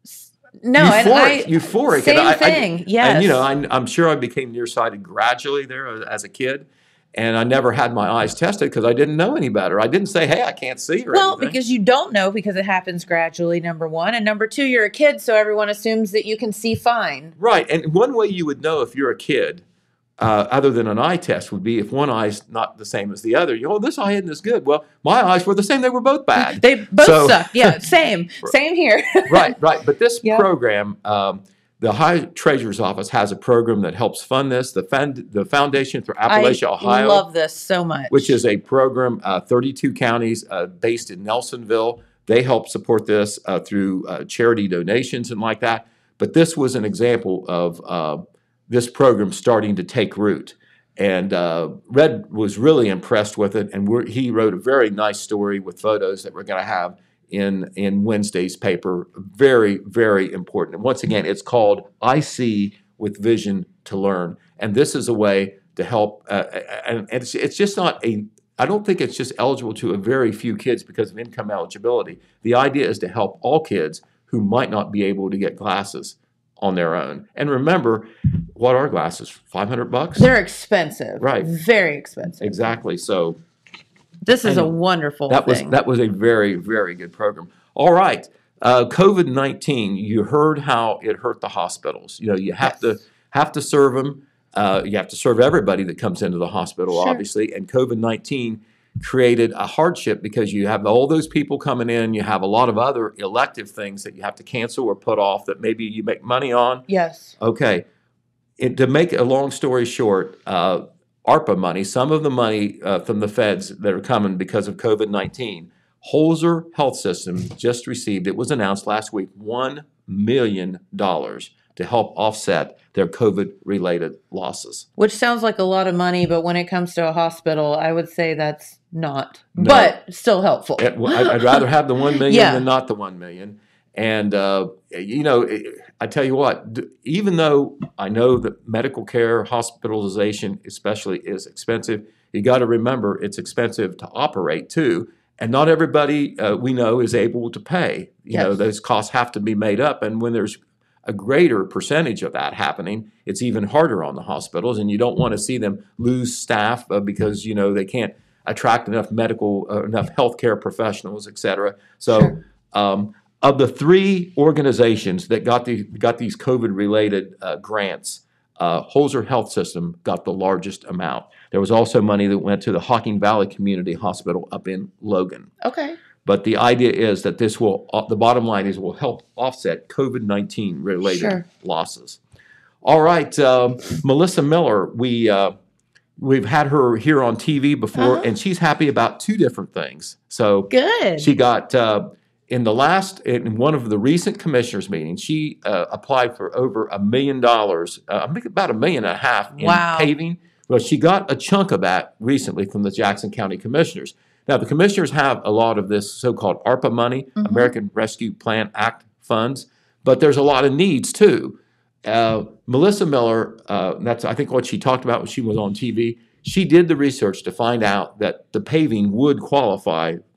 No, euphoric. and I euphoric. same and I, thing. I, yes, And you know, I, I'm sure I became nearsighted gradually there as a kid, and I never had my eyes tested because I didn't know any better. I didn't say, "Hey, I can't see," or well, anything. because you don't know because it happens gradually. Number one, and number two, you're a kid, so everyone assumes that you can see fine. Right. And one way you would know if you're a kid, uh, other than an eye test, would be if one eye's not the same as the other. You know, oh, this eye isn't as good. Well, my eyes were the same. They were both bad. They both So- suck. Yeah, same, same here. right, right. But this Yep. program, um, the High Treasurer's Office has a program that helps fund this. The, fund, the Foundation for Appalachia, I Ohio, love this so much. which is a program, uh, thirty-two counties uh, based in Nelsonville. They help support this uh, through uh, charity donations and like that. But this was an example of uh, this program starting to take root. And uh, Red was really impressed with it, and we're, he wrote a very nice story with photos that we're going to have in in Wednesday's paper. Very, very important. And once again, it's called I See with Vision to Learn. And this is a way to help, uh, and it's, it's just not a, I don't think it's just eligible to a very few kids because of income eligibility. The idea is to help all kids who might not be able to get glasses on their own. And remember, what are glasses? five hundred bucks? They're expensive. Right. Very expensive. Exactly. So This is a And wonderful that was thing. that was a very, very good program. All right. Uh, COVID nineteen, you heard how it hurt the hospitals. You know, you have Yes. to have to serve them. Uh, you have to serve everybody that comes into the hospital, Sure. obviously. And COVID nineteen created a hardship because you have all those people coming in. You have a lot of other elective things that you have to cancel or put off that maybe you make money on. Yes. Okay. It, to make a long story short, uh, ARPA money, some of the money uh, from the feds that are coming because of COVID nineteen, Holzer Health System just received, it was announced last week, one million dollars to help offset their COVID-related losses. Which sounds like a lot of money, but when it comes to a hospital, I would say that's not. No. But still helpful. It- I'd, I'd rather have the one million Yeah. than not the one million. And, uh, you know, it- I tell you what, d- even though I know that medical care, hospitalization especially is expensive, you got to remember it's expensive to operate too. And not everybody uh, we know is able to pay. You know, Yes. those costs have to be made up. And when there's a greater percentage of that happening, it's even harder on the hospitals. And you don't want to see them lose staff uh, because, you know, they can't attract enough medical, uh, enough healthcare professionals, et cetera. So Sure. um, of the three organizations that got, the, got these COVID-related uh, grants, uh, Holzer Health System got the largest amount. There was also money that went to the Hocking Valley Community Hospital up in Logan. Okay. But the idea is that this will, uh, the bottom line is will help offset COVID nineteen related Sure. losses. All right, um, Melissa Miller, we, uh, we've had her here on T V before, Uh-huh. and she's happy about two different things. So Good. she got, uh, in the last, in one of the recent commissioners meetings, she uh, applied for over a million dollars, uh, I think about a million and a half in Wow. paving. Well, she got a chunk of that recently from the Jackson County Commissioners. Now, the commissioners have a lot of this so-called ARPA money, Mhm. American Rescue Plan Act funds, but there's a lot of needs too. Uh, Melissa Miller, uh, that's I think what she talked about when she was on T V. She did the research to find out that the paving would qualify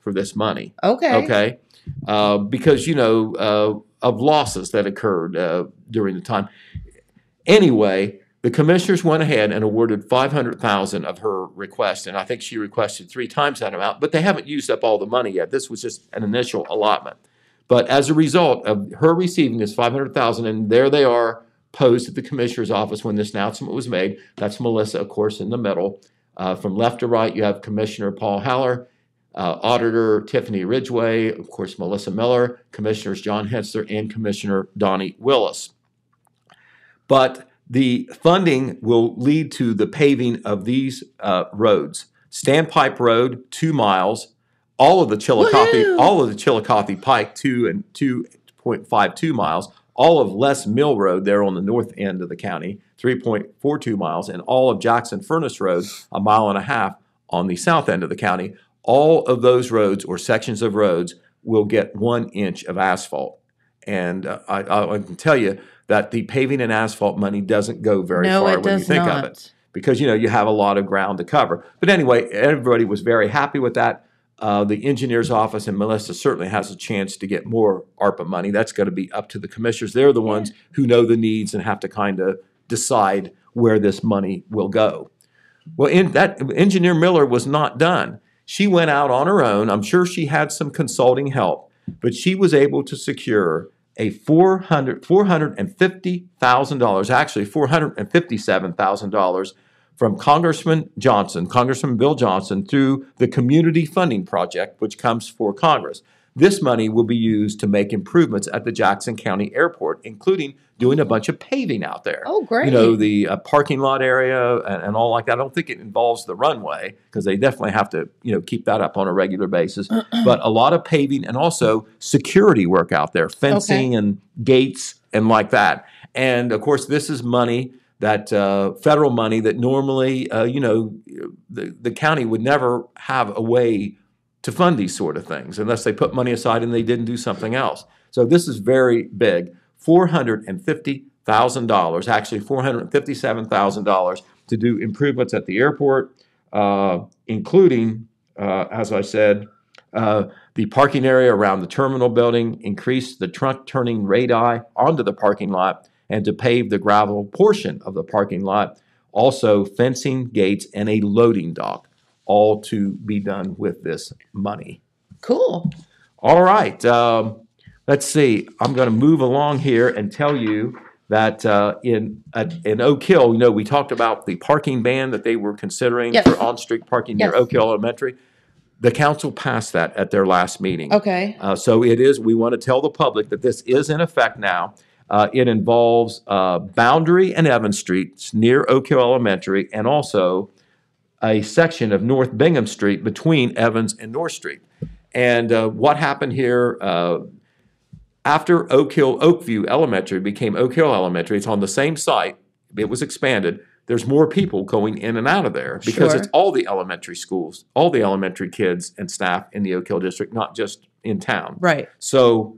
for this money. Okay. Okay. Uh, because, you know, uh, of losses that occurred uh, during the time. Anyway, the commissioners went ahead and awarded five hundred thousand dollars of her request, and I think she requested three times that amount, but they haven't used up all the money yet. This was just an initial allotment. But as a result of her receiving this five hundred thousand dollars, and there they are posed at the commissioner's office when this announcement was made. That's Melissa, of course, in the middle. Uh, from left to right, you have Commissioner Paul Haller, uh, Auditor Tiffany Ridgway, of course, Melissa Miller, Commissioners John Hensler, and Commissioner Donnie Willis. But the funding will lead to the paving of these uh, roads. Standpipe Road, two miles. All of the Chillicothe, Woo-hoo! all of the Chillicothe Pike, two and two point five two miles. All of Les Mill Road there on the north end of the county, three point four two miles, and all of Jackson Furnace Road, a mile and a half on the south end of the county. All of those roads or sections of roads will get one inch of asphalt. And uh, I, I can tell you that the paving and asphalt money doesn't go very No, far it when you does think not. of it. Because, you know, you have a lot of ground to cover. But anyway, everybody was very happy with that. Uh, the engineer's office and Melissa certainly has a chance to get more ARPA money. That's going to be up to the commissioners. They're the ones who know the needs and have to kind of decide where this money will go. Well, in that engineer Miller was not done. She went out on her own. I'm sure she had some consulting help, but she was able to secure a four hundred four hundred fifty thousand dollars, actually four hundred fifty-seven thousand dollars from Congressman Johnson, Congressman Bill Johnson, through the Community Funding Project, which comes for Congress. This money will be used to make improvements at the Jackson County Airport, including doing a bunch of paving out there. Oh, great. You know, the uh, parking lot area and, and all like that. I don't think it involves the runway because they definitely have to, you know, keep that up on a regular basis. But a lot of paving and also security work out there, fencing Okay. and gates and like that. And, of course, this is money that uh, federal money that normally, uh, you know, the, the county would never have a way to fund these sort of things unless they put money aside and they didn't do something else. So this is very big, four hundred fifty thousand dollars, actually four hundred fifty-seven thousand dollars to do improvements at the airport, uh, including, uh, as I said, uh, the parking area around the terminal building, increase the truck turning radii onto the parking lot, and to pave the gravel portion of the parking lot. Also fencing, gates, and a loading dock, all to be done with this money. Cool. All right. Um, let's see. I'm going to move along here and tell you that uh, in uh, in Oak Hill, you know, we talked about the parking ban that they were considering Yes. for on-street parking near Yes. Oak Hill Elementary. The council passed that at their last meeting. Okay. Uh, so it is, we want to tell the public that this is in effect now. Uh, it involves uh, Boundary and Evans Streets near Oak Hill Elementary, and also a section of North Bingham Street between Evans and North Street. And uh, what happened here, uh, after Oak Hill, Oakview Elementary became Oak Hill Elementary, it's on the same site, it was expanded, there's more people going in and out of there because Sure. it's all the elementary schools, all the elementary kids and staff in the Oak Hill district, not just in town. Right. So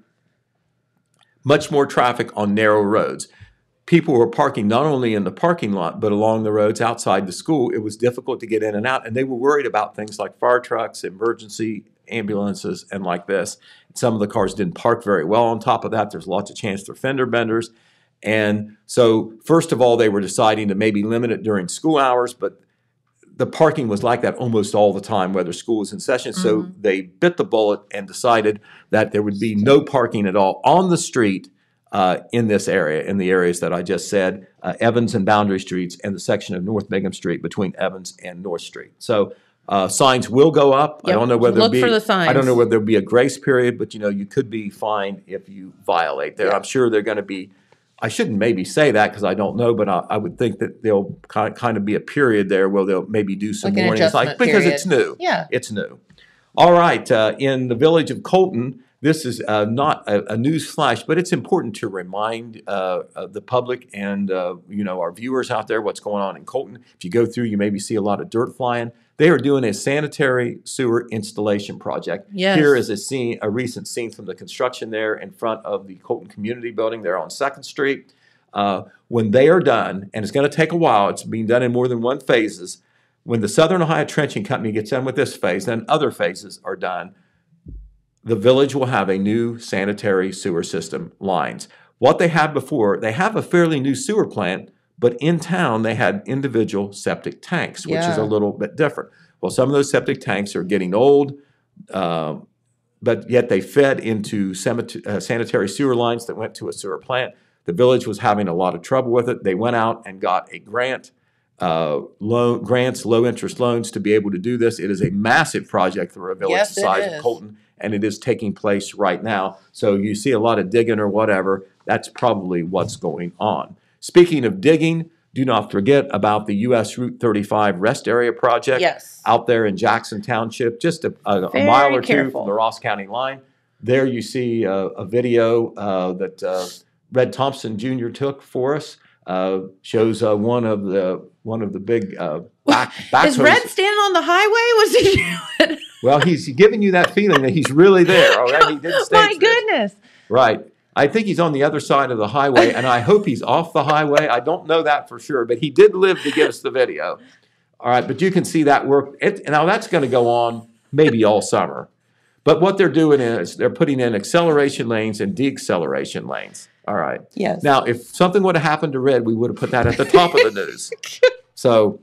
much more traffic on narrow roads. People were parking not only in the parking lot, but along the roads outside the school. It was difficult to get in and out, and they were worried about things like fire trucks, emergency ambulances, and like this. Some of the cars didn't park very well. On top of that, there's lots of chance they're fender benders. And so, first of all, they were deciding to maybe limit it during school hours, but the parking was like that almost all the time, whether school was in session. So Mhm. they bit the bullet and decided that there would be no parking at all on the street uh, in this area, in the areas that I just said, uh, Evans and Boundary Streets, and the section of North Bingham Street between Evans and North Street. So uh, signs will go up. I Yep. don't know whether Look be, for the signs. I don't know whether there'll be a grace period, but you know you could be fined if you violate there. Yeah. I'm sure they're going to be. I shouldn't maybe say that because I don't know, but I, I would think that there'll kind kind of be a period there where they'll maybe do some Like an warnings, like adjustment because period. it's new. Yeah. It's new. All right, uh, in the village of Colton, this is uh, not a, a news flash, but it's important to remind uh, uh, the public and uh, you know our viewers out there what's going on in Colton. If you go through, you maybe see a lot of dirt flying. They are doing a sanitary sewer installation project. Yes. Here is a scene, a recent scene from the construction there in front of the Colton Community Building there on Second Street. Uh, when they are done, and it's going to take a while, it's being done in more than one phases. When the Southern Ohio Trenching Company gets done with this phase, then other phases are done. the village will have a new sanitary sewer system lines. What they had before, they have a fairly new sewer plant, but in town they had individual septic tanks, which is Yeah. a little bit different. Well, some of those septic tanks are getting old, uh, but yet they fed into cemet- uh, sanitary sewer lines that went to a sewer plant. The village was having a lot of trouble with it. They went out and got a grant, uh, loan grants, low interest loans to be able to do this. It is a massive project for a village Yes, the it size is. of Colton, and it is taking place right now. So you see a lot of digging or whatever. That's probably what's going on. Speaking of digging, do not forget about the U S Route thirty-five rest area project Yes. out there in Jackson Township, just a, a, a Very mile or two careful. from the Ross County line. There you see a, a video uh, that uh, Red Thompson Junior took for us. Uh, shows uh, one of the one of the big uh, back back. Is Red standing on the highway? What's he doing? Well, he's giving you that feeling that he's really there. All right, he didn't stage My this. goodness. Right. I think he's on the other side of the highway, and I hope he's off the highway. I don't know that for sure, but he did live to give us the video. All right, but you can see that work. It, now, that's going to go on maybe all summer. But what they're doing is they're putting in acceleration lanes and deceleration lanes. All right. Yes. Now, if something would have happened to Red, we would have put that at the top of the news. So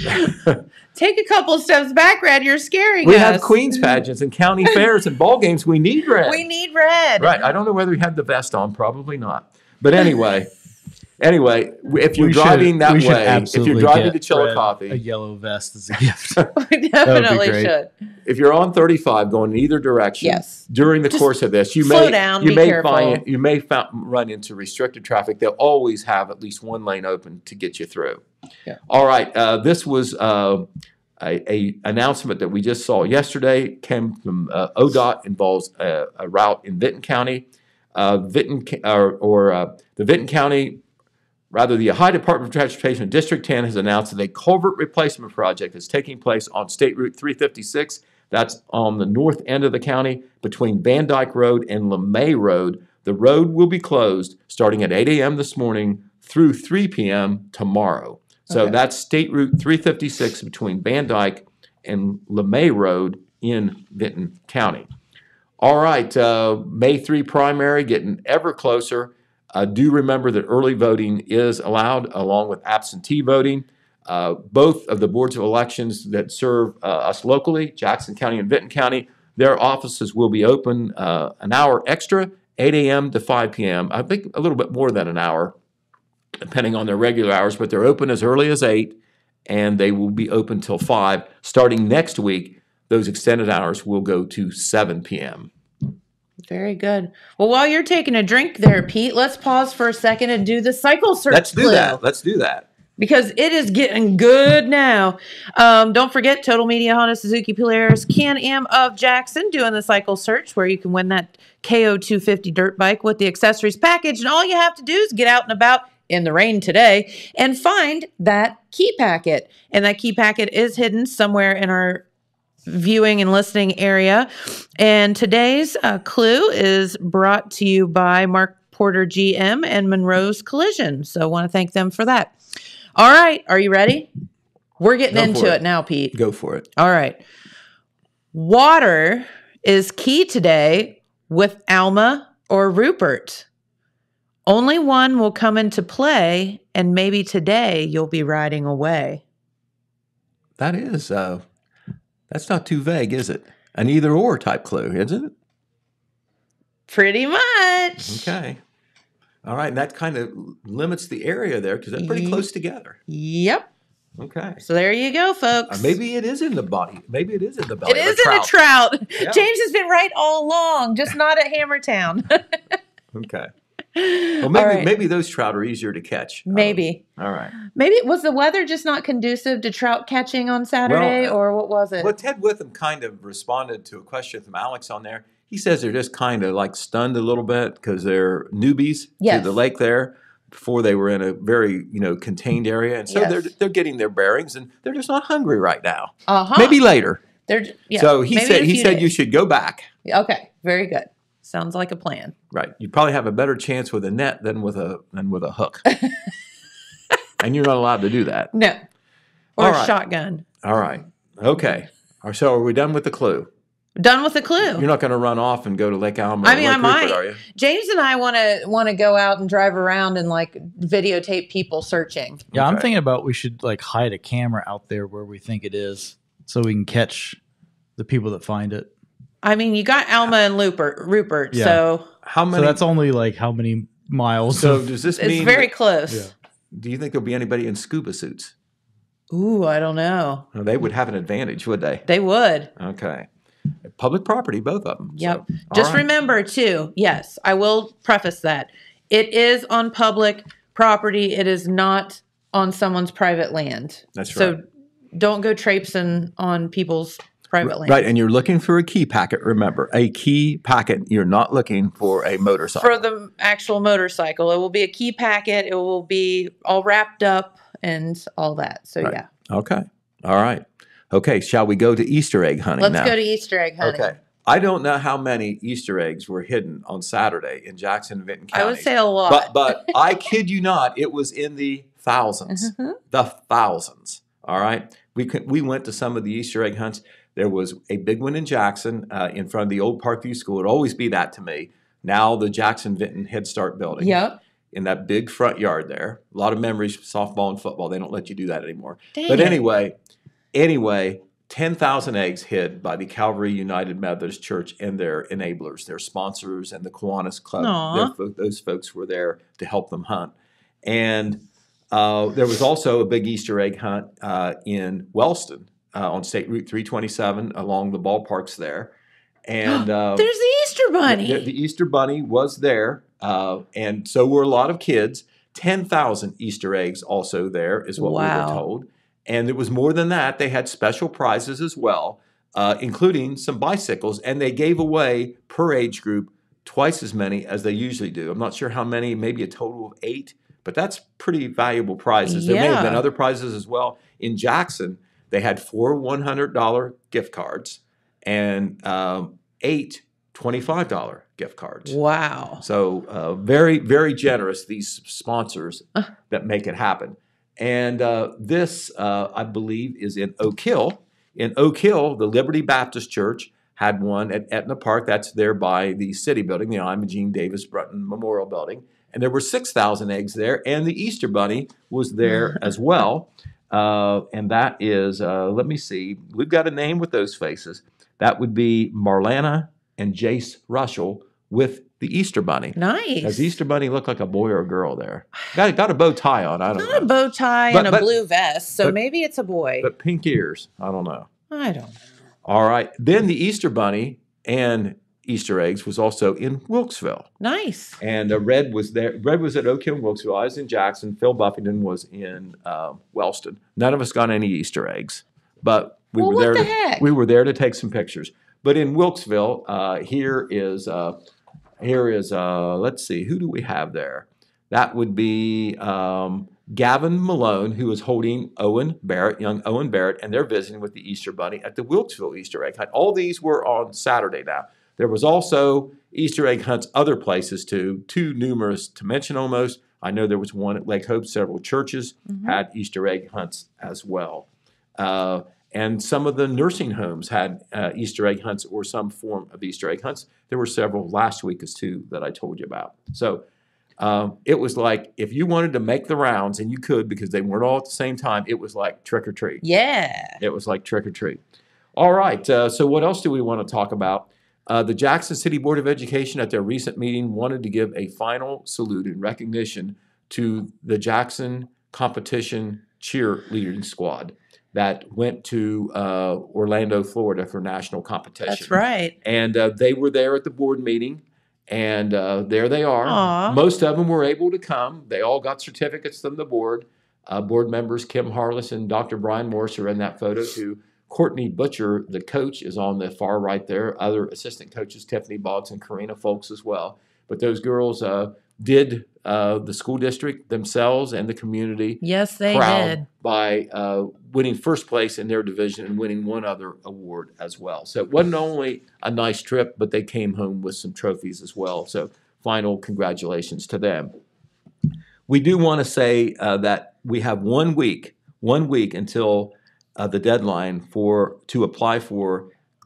Take a couple steps back, Red. You're scaring we us. have Queen's pageants and county fairs and ball games. We need Red. We need Red. Right. I don't know whether he had the vest on. Probably not. But anyway, anyway, if you're We driving should- that we should way, if you're absolutely driving get to Red Chillicothe, a yellow vest as a gift. We definitely great. should. if you're on thirty-five going in either direction, Yes. during the Just course of this, you slow may down, you be may careful. find you may fa- run into restricted traffic. They'll always have at least one lane open to get you through. Yeah. All right. Uh, this was uh, a, a announcement that we just saw yesterday. Came from uh, O D O T. Involves a, a route in Vinton County. Uh, Vinton ca- or, or uh, the Vinton County. Rather, the Ohio Department of Transportation District ten has announced that a culvert replacement project is taking place on State Route three fifty-six. That's on the north end of the county between Van Dyke Road and LeMay Road. The road will be closed starting at eight a.m. this morning through three p.m. tomorrow. So Okay. that's State Route three fifty-six between Van Dyke and LeMay Road in Vinton County. All right, uh, May third primary getting ever closer. Uh, do remember that early voting is allowed along with absentee voting. Uh, both of the boards of elections that serve uh, us locally, Jackson County and Vinton County, their offices will be open uh, an hour extra, eight a.m. to five p.m. I think a little bit more than an hour, depending on their regular hours, but they're open as early as eight, and they will be open till five. Starting next week, those extended hours will go to seven p.m. Very good. Well, while you're taking a drink there, Pete, let's pause for a second and do the cycle search Let's do clue. that. Let's do that. Because it is getting good now. Um, don't forget, Total Media Honda Suzuki Polaris Can-Am of Jackson doing the cycle search where you can win that K O two fifty dirt bike with the accessories package. And all you have to do is get out and about in the rain today and find that key packet. And that key packet is hidden somewhere in our viewing and listening area. And today's uh, clue is brought to you by Mark Porter G M and Monroe's Collision. So I want to thank them for that. All right. Are you ready? We're getting Go into for it. it. now, Pete. Go for it. All right. Water is key today with Alma or Rupert. Only one will come into play, and maybe today you'll be riding away. That is, uh, that's not too vague, is it? An either or type clue, isn't it? Pretty much. Okay. All right. And that kind of limits the area there because they're pretty Ye- close together. Yep. Okay. So there you go, folks. Uh, maybe it is in the body. Maybe it is in the belly. it of is in a trout. Yeah. James has been right all along, just not at Hammertown. Okay. Well, maybe All right. maybe those trout are easier to catch. Maybe. Um, all right. Maybe was the weather just not conducive to trout catching on Saturday, Well, uh, or what was it? Well, Ted Witham kind of responded to a question from Alex on there. He says they're just kind of like stunned a little bit because they're newbies Yes. to the lake there. Before they were in a very, you know, contained area, and so Yes. they're they're getting their bearings, and they're just not hungry right now. Uh-huh. Maybe later. They're yeah, so he maybe said in a he few said you days. should go back. Okay, very good. Sounds like a plan. Right. You probably have a better chance with a net than with a than with a hook. And you're not allowed to do that. No, or All a right. shotgun. All right. Okay. All right, so are we done with the clue? Done with the clue. You're not going to run off and go to Lake Alamo. I mean, Lake I might. Rupert, are you? James and I want to want to go out and drive around and like videotape people searching. Yeah, I'm Okay. thinking about we should like hide a camera out there where we think it is, so we can catch the people that find it. I mean, you got Alma and Rupert, Rupert Yeah. so How So many? that's only like how many miles? so of- does this it's mean? very that- close. Yeah. do you think there'll be anybody in scuba suits? Ooh, I don't know. Well, they would have an advantage, would they? They would. Okay. Public property, both of them. Yep. So, all Just right. remember, too, yes, I will preface that. It is on public property. It is not on someone's private land. That's So right. don't go traipsing on people's private land. Right, and you're looking for a key packet. Remember, a key packet. You're not looking for a motorcycle. For the actual motorcycle, it will be a key packet. It will be all wrapped up and all that. So, Right. yeah. Okay. All right. Okay. Shall we go to Easter egg hunting Let's now? go to Easter egg hunting. Okay. I don't know how many Easter eggs were hidden on Saturday in Jackson and Vinton I counties. would say a lot. But but I kid you not, it was in the thousands, Mhm. the thousands. All right, we could, we went to some of the Easter egg hunts. There was a big one in Jackson uh, in front of the old Parkview School. It'll always be that to me. Now the Jackson Vinton Head Start building. Yep. In that big front yard there, a lot of memories. Softball and football. They don't let you do that anymore. Dang but it. anyway, anyway. ten thousand eggs hid by the Calvary United Methodist Church and their enablers, their sponsors, and the Kiwanis Club. Aw. Their fo- those folks were there to help them hunt. And uh, there was also a big Easter egg hunt uh, in Wellston uh, on State Route three twenty-seven along the ballparks there. And uh, There's the Easter bunny. the, the Easter Bunny was there, uh, and so were a lot of kids. ten thousand Easter eggs also there is what we Wow. were told. And there was more than that. They had special prizes as well, uh, including some bicycles, and they gave away per age group twice as many as they usually do. I'm not sure how many, maybe a total of eight, but that's pretty valuable prizes. There may have been Yeah. other prizes as well. In Jackson, they had four one hundred dollar gift cards and um, eight twenty-five dollar gift cards. Wow. So uh, very, very generous, these sponsors that make it happen. And uh, this, uh, I believe, is in Oak Hill. In Oak Hill, the Liberty Baptist Church had one at Etna Park. That's there by the city building, the Imogene Davis Brunton Memorial Building. And there were six thousand eggs there. And the Easter Bunny was there as well. Uh, and that is, uh, let me see, we've got a name with those faces. That would be Marlana and Jace Russell with the Easter Bunny. Nice. Does the Easter Bunny look like a boy or a girl there? Got, got a bow tie on. I don't Got a know. bow tie But- and a but- blue vest, so but- maybe it's a boy. But pink ears. I don't know. I don't know. All right. Then the Easter Bunny and Easter eggs was also in Wilkesville. Nice. And uh, Red was there. Red was at Oak Hill and Wilkesville. I was in Jackson. Phil Buffington was in uh, Wellston. None of us got any Easter eggs, but we Well, were what there. the to, heck? We were there to take some pictures. But in Wilkesville, uh, here is uh, here is uh, let's see, who do we have there? That would be um, Gavin Malone, who is holding Owen Barrett, young Owen Barrett, and they're visiting with the Easter Bunny at the Wilkesville Easter egg hunt. All these were on Saturday now. There was also Easter egg hunts other places too, too numerous to mention almost. I know there was one at Lake Hope. Several churches Mhm. had Easter egg hunts as well. Uh, and some of the nursing homes had uh, Easter egg hunts or some form of Easter egg hunts. There were several last week as too that I told you about. So um, it was like if you wanted to make the rounds, and you could because they weren't all at the same time, it was like trick or treat. Yeah. It was like trick or treat. All right. Uh, so what else do we want to talk about? Uh, the Jackson City Board of Education at their recent meeting wanted to give a final salute in recognition to the Jackson competition cheerleading squad that went to uh, Orlando, Florida for national competition. That's right. And uh, they were there at the board meeting, and uh, there they are. Aw. Most of them were able to come. They all got certificates from the board. Uh, board members Kim Harless and Doctor Brian Morse are in that photo too. Courtney Butcher, the coach, is on the far right there. Other assistant coaches, Tiffany Boggs and Karina Folks as well. But those girls uh, did uh, the school district themselves and the community Yes, they proud did. by uh, winning first place in their division and winning one other award as well. So it wasn't only a nice trip, but they came home with some trophies as well. So final congratulations to them. We do want to say uh, that we have one week, one week until uh, the deadline for to apply for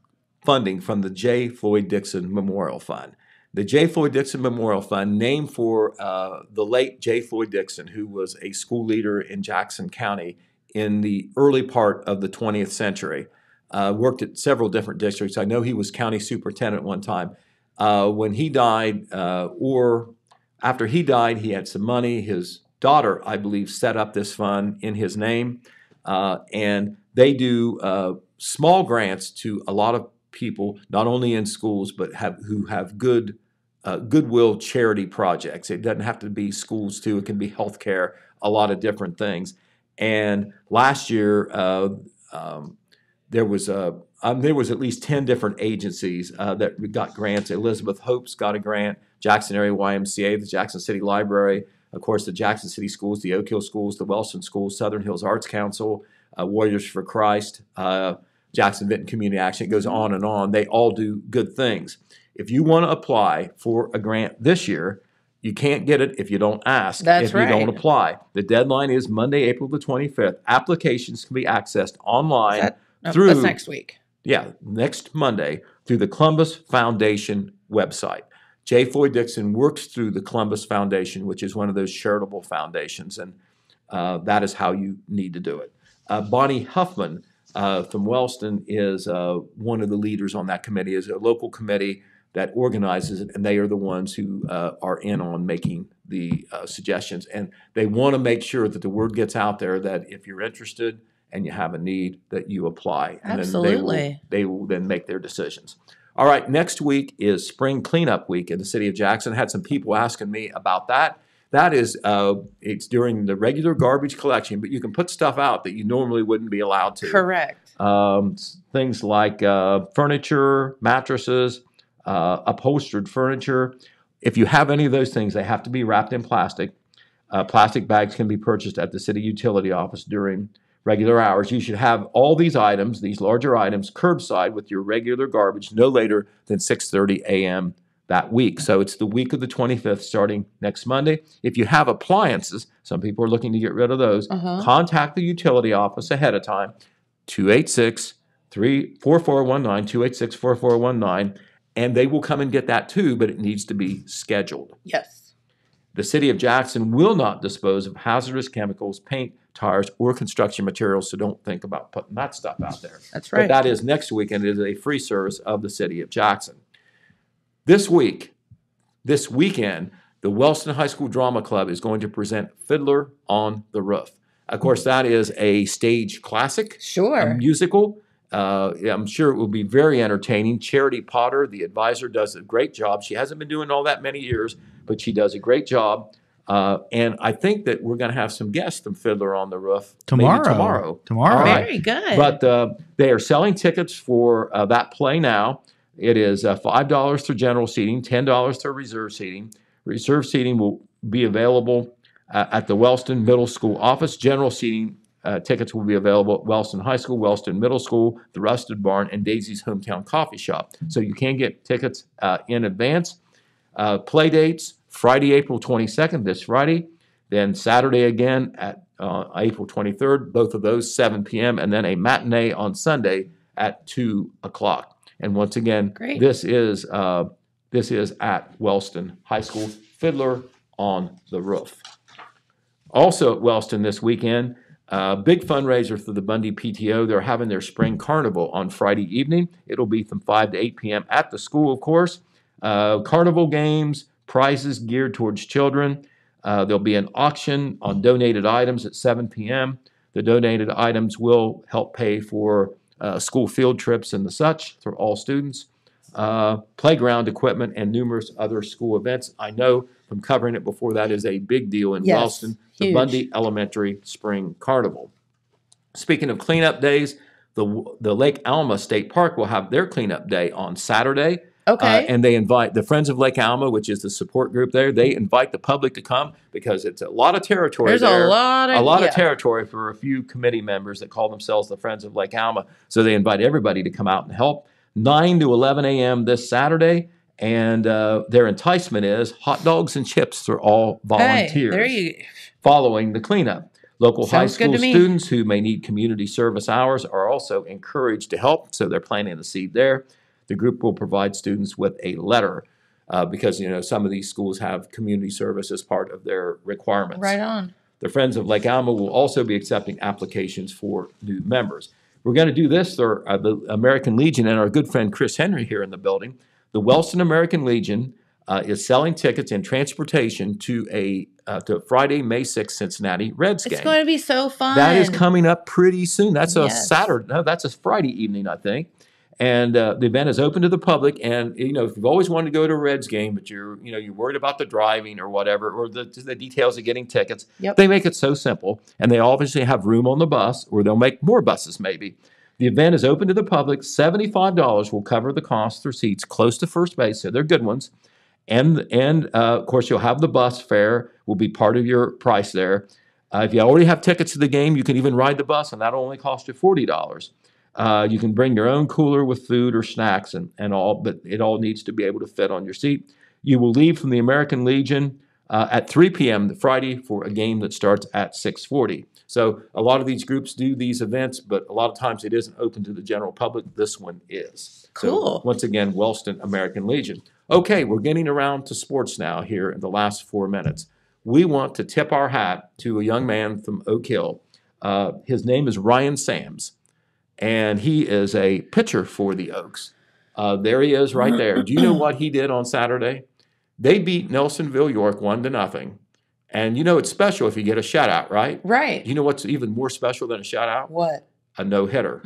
funding from the J. Floyd Dixon Memorial Fund. The J. Floyd Dixon Memorial Fund, named for uh, the late J. Floyd Dixon, who was a school leader in Jackson County in the early part of the twentieth century, uh, worked at several different districts. I know he was county superintendent one time. Uh, when he died, uh, or after he died, he had some money. His daughter, I believe, set up this fund in his name, uh, and they do uh, small grants to a lot of people, not only in schools, but have who have good uh, goodwill charity projects. It doesn't have to be schools too. It can be healthcare, a lot of different things. And last year, uh, um, there was a um, there was at least ten different agencies uh, that got grants. Elizabeth Hope's got a grant. Jackson Area Y M C A, the Jackson City Library, of course, the Jackson City Schools, the Oak Hill Schools, the Wellston Schools, Southern Hills Arts Council, uh, Warriors for Christ, uh, Jackson Vinton Community Action. It goes on and on. They all do good things. If you want to apply for a grant this year, you can't get it if you don't ask. That's if right. you don't apply. The deadline is Monday, April the twenty-fifth. Applications can be accessed online That, oh, through that's next week. Yeah, next Monday through the Columbus Foundation website. J. Floyd Dixon works through the Columbus Foundation, which is one of those charitable foundations, and uh, that is how you need to do it. Uh, Bonnie Huffman uh, from Wellston is uh, one of the leaders on that committee. It's a local committee that organizes it, and they are the ones who uh, are in on making the uh, suggestions. And they want to make sure that the word gets out there that if you're interested and you have a need, that you apply. And Absolutely. Then they will, they will then make their decisions. All right, next week is Spring Cleanup Week in the city of Jackson. I had some people asking me about that. That is, uh, it's during the regular garbage collection, but you can put stuff out that you normally wouldn't be allowed to. Correct. Um, things like uh, furniture, mattresses, uh, upholstered furniture. If you have any of those things, they have to be wrapped in plastic. Uh, plastic bags can be purchased at the city utility office during regular hours. You should have all these items, these larger items, curbside with your regular garbage no later than six thirty a.m. that week. So it's the week of the twenty-fifth starting next Monday. If you have appliances, some people are looking to get rid of those, Uh-huh. contact the utility office ahead of time, two eight six, four four one nine, two eight six, four four one nine, and they will come and get that too, but it needs to be scheduled. Yes. The city of Jackson will not dispose of hazardous chemicals, paint, tires, or construction materials, so don't think about putting that stuff out there. That's right. But that is next week, and it is a free service of the city of Jackson. This week, this weekend, the Wellston High School Drama Club is going to present Fiddler on the Roof. Of course, that is a stage classic, Sure. a musical. Uh, I'm sure it will be very entertaining. Charity Potter, the advisor, does a great job. She hasn't been doing all that many years, but she does a great job. Uh, and I think that we're going to have some guests from Fiddler on the Roof maybe Tomorrow. tomorrow. Tomorrow. All right. Very good. But uh, they are selling tickets for uh, that play now. It is uh, five dollars for general seating, ten dollars for reserve seating. Reserve seating will be available uh, at the Wellston Middle School office. General seating uh, tickets will be available at Wellston High School, Wellston Middle School, the Rusted Barn, and Daisy's Hometown Coffee Shop. So you can get tickets uh, in advance. Uh, play dates, Friday, April twenty-second, this Friday. Then Saturday again at uh, April twenty-third, both of those, seven p.m. And then a matinee on Sunday at two o'clock. And once again, Great. this is uh, this is at Wellston High School, Fiddler on the Roof. Also at Wellston this weekend, uh, big fundraiser for the Bundy P T O. They're having their spring carnival on Friday evening. It'll be from five to eight p.m. at the school, of course. Uh, carnival games, prizes geared towards children. Uh, there'll be an auction on donated items at seven p.m. The donated items will help pay for uh, school field trips and the such for all students, uh, playground equipment, and numerous other school events. I know from covering it before that is a big deal in Yes, Wellston, the huge. Bundy Elementary Spring Carnival. Speaking of cleanup days, the, the Lake Alma State Park will have their cleanup day on Saturday. Okay. Uh, and they invite the Friends of Lake Alma, which is the support group there. They invite the public to come because it's a lot of territory There's there. a lot of a lot yeah. of territory for a few committee members that call themselves the Friends of Lake Alma. So they invite everybody to come out and help. nine to eleven a.m. this Saturday, and uh, their enticement is hot dogs and chips for all volunteers. Hey, there you Following the cleanup. Local high Sounds good school to me. students who may need community service hours are also encouraged to help, so they're planting the seed there. The group will provide students with a letter uh, because, you know, some of these schools have community service as part of their requirements. Right on. The Friends of Lake Alma will also be accepting applications for new members. We're going to do this through uh, the American Legion and our good friend Chris Henry here in the building. The Wellston American Legion uh, is selling tickets and transportation to a uh, to Friday, May sixth, Cincinnati Reds game. It's going to be so fun. That is coming up pretty soon. That's a Yes. Saturday. No, that's a Friday evening, I think. And uh, the event is open to the public. And you know, if you've always wanted to go to a Reds game, but you're you know you're worried about the driving or whatever, or the the details of getting tickets, Yep. they make it so simple. And they obviously have room on the bus, or they'll make more buses maybe. The event is open to the public. seventy-five dollars will cover the cost for seats close to first base, so they're good ones. And and uh, of course, you'll have the bus fare will be part of your price there. Uh, if you already have tickets to the game, you can even ride the bus, and that'll only cost you forty dollars. Uh, you can bring your own cooler with food or snacks and, and all, but it all needs to be able to fit on your seat. You will leave from the American Legion uh, at three p.m. Friday for a game that starts at six forty. So a lot of these groups do these events, but a lot of times it isn't open to the general public. This one is. Cool. So once again, Wellston American Legion. Okay, we're getting around to sports now here in the last four minutes. We want to tip our hat to a young man from Oak Hill. Uh, his name is Ryan Sams. And he is a pitcher for the Oaks. Uh, there he is right there. Do you know what he did on Saturday? They beat Nelsonville York one to nothing. And you know it's special if you get a shutout, right? Right. You know what's even more special than a shutout? What? A no-hitter.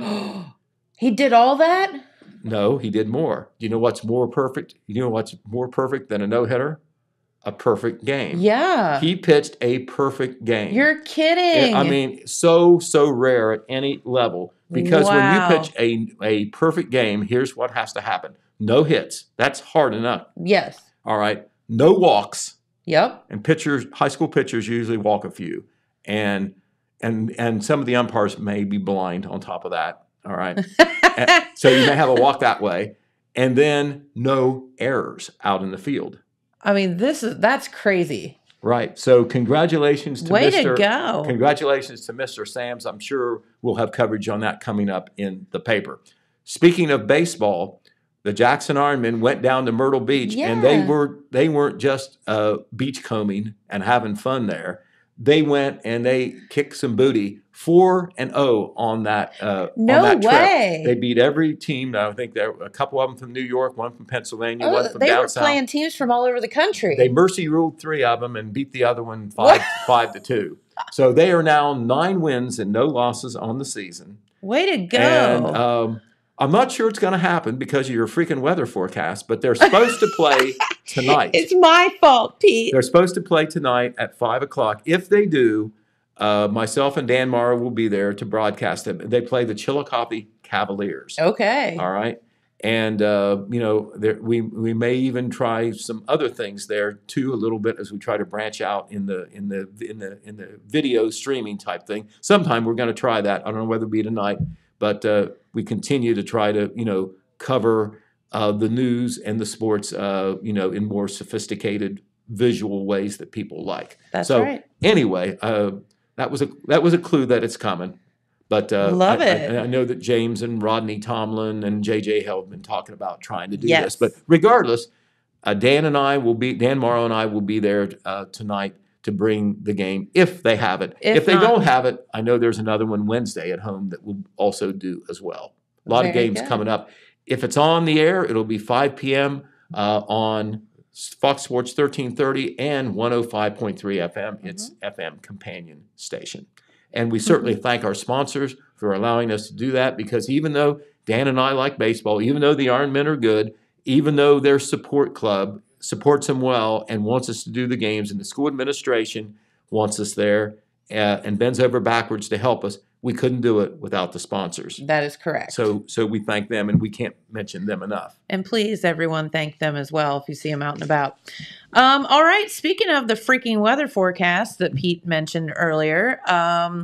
He did all that? No, he did more. Do you know what's more perfect? You know what's more perfect than a no-hitter? A perfect game. Yeah. He pitched a perfect game. You're kidding. I mean, so, so rare at any level. Because Wow. when you pitch a, a perfect game, here's what has to happen. No hits. That's hard enough. Yes. All right. No walks. Yep. And pitchers, high school pitchers usually walk a few. And and and some of the umpires may be blind on top of that. All right. And so you may have a walk that way. And then no errors out in the field. I mean, this is that's crazy. Right. So congratulations to Way Mister to go. Congratulations to Mister Sams. I'm sure we'll have coverage on that coming up in the paper. Speaking of baseball, the Jackson Ironmen went down to Myrtle Beach, and they Yeah. were they weren't just uh, beachcombing and having fun there. They went and they kicked some booty, four and oh on that. Uh, No on that way. Trip. They beat every team. I think there were a couple of them from New York, one from Pennsylvania, Oh, one from they down were south. playing teams from all over the country. They mercy ruled three of them and beat the other one five five to two. So they are now nine wins and no losses on the season. Way to go. And um, I'm not sure it's going to happen because of your freaking weather forecast, but they're supposed to play tonight. It's my fault, Pete. They're supposed to play tonight at five o'clock. If they do, uh, myself and Dan Morrow will be there to broadcast them. They play the Chillicothe Cavaliers. Okay. All right. And, uh, you know, there, we we may even try some other things there too, a little bit as we try to branch out in the in the in the in the video streaming type thing. Sometime we're going to try that. I don't know whether it'll be tonight, but uh, we continue to try to, you know, cover uh, the news and the sports, uh, you know, in more sophisticated visual ways that people like. That's so right. Anyway, uh, that was a that was a clue that it's coming. But uh, Love I, it. I, I know that James and Rodney Tomlin and J J Hill have been talking about trying to do Yes. this. But regardless, uh, Dan and I will be Dan Morrow and I will be there uh, tonight to bring the game if they have it. If If, they not- don't have it, I know there's another one Wednesday at home that we'll also do as well. A lot of Very games good. coming up. If it's on the air, it'll be five p.m. Uh, on Fox Sports thirteen thirty and one oh five point three F M. It's Mm-hmm. F M companion station. And we certainly thank our sponsors for allowing us to do that, because even though Dan and I like baseball, even though the Ironmen are good, even though their support club supports them well and wants us to do the games, and the school administration wants us there uh, and bends over backwards to help us, we couldn't do it without the sponsors. That is correct. So so we thank them, and we can't mention them enough. And please, everyone, thank them as well if you see them out and about. Um, all right. Speaking of the freaking weather forecast that Pete mentioned earlier, um,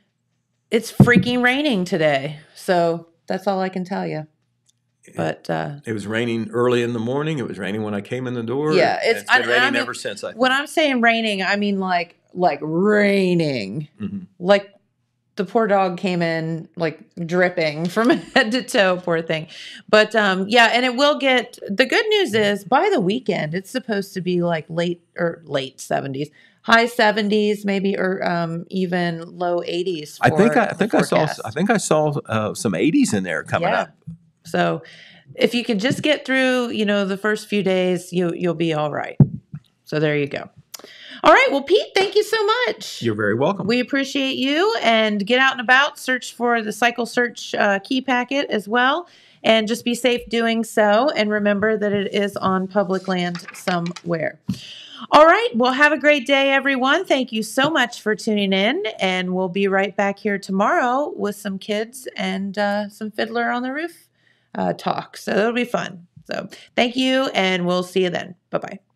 it's freaking raining today. So that's all I can tell you. But uh, It was raining early in the morning. It was raining when I came in the door. yeah, and it's, it's been I, raining I mean, ever since. I when I'm saying raining, I mean like like raining, Mhm. like the poor dog came in like dripping from head to toe, poor thing. But um, yeah, and it will get, the good news is by the weekend, it's supposed to be like late or late seventies, high seventies, maybe, or um, even low eighties. I think I, I think I saw I think I saw uh, some eighties in there coming yeah. up. So if you can just get through, you know, the first few days, you you'll be all right. So there you go. All right. Well, Pete, thank you so much. You're very welcome. We appreciate you, and get out and about. Search for the Cycle Search uh, key packet as well, and just be safe doing so. And remember that it is on public land somewhere. All right. Well, have a great day, everyone. Thank you so much for tuning in, and we'll be right back here tomorrow with some kids and uh, some Fiddler on the Roof uh, talk. So it'll be fun. So thank you, and we'll see you then. Bye-bye.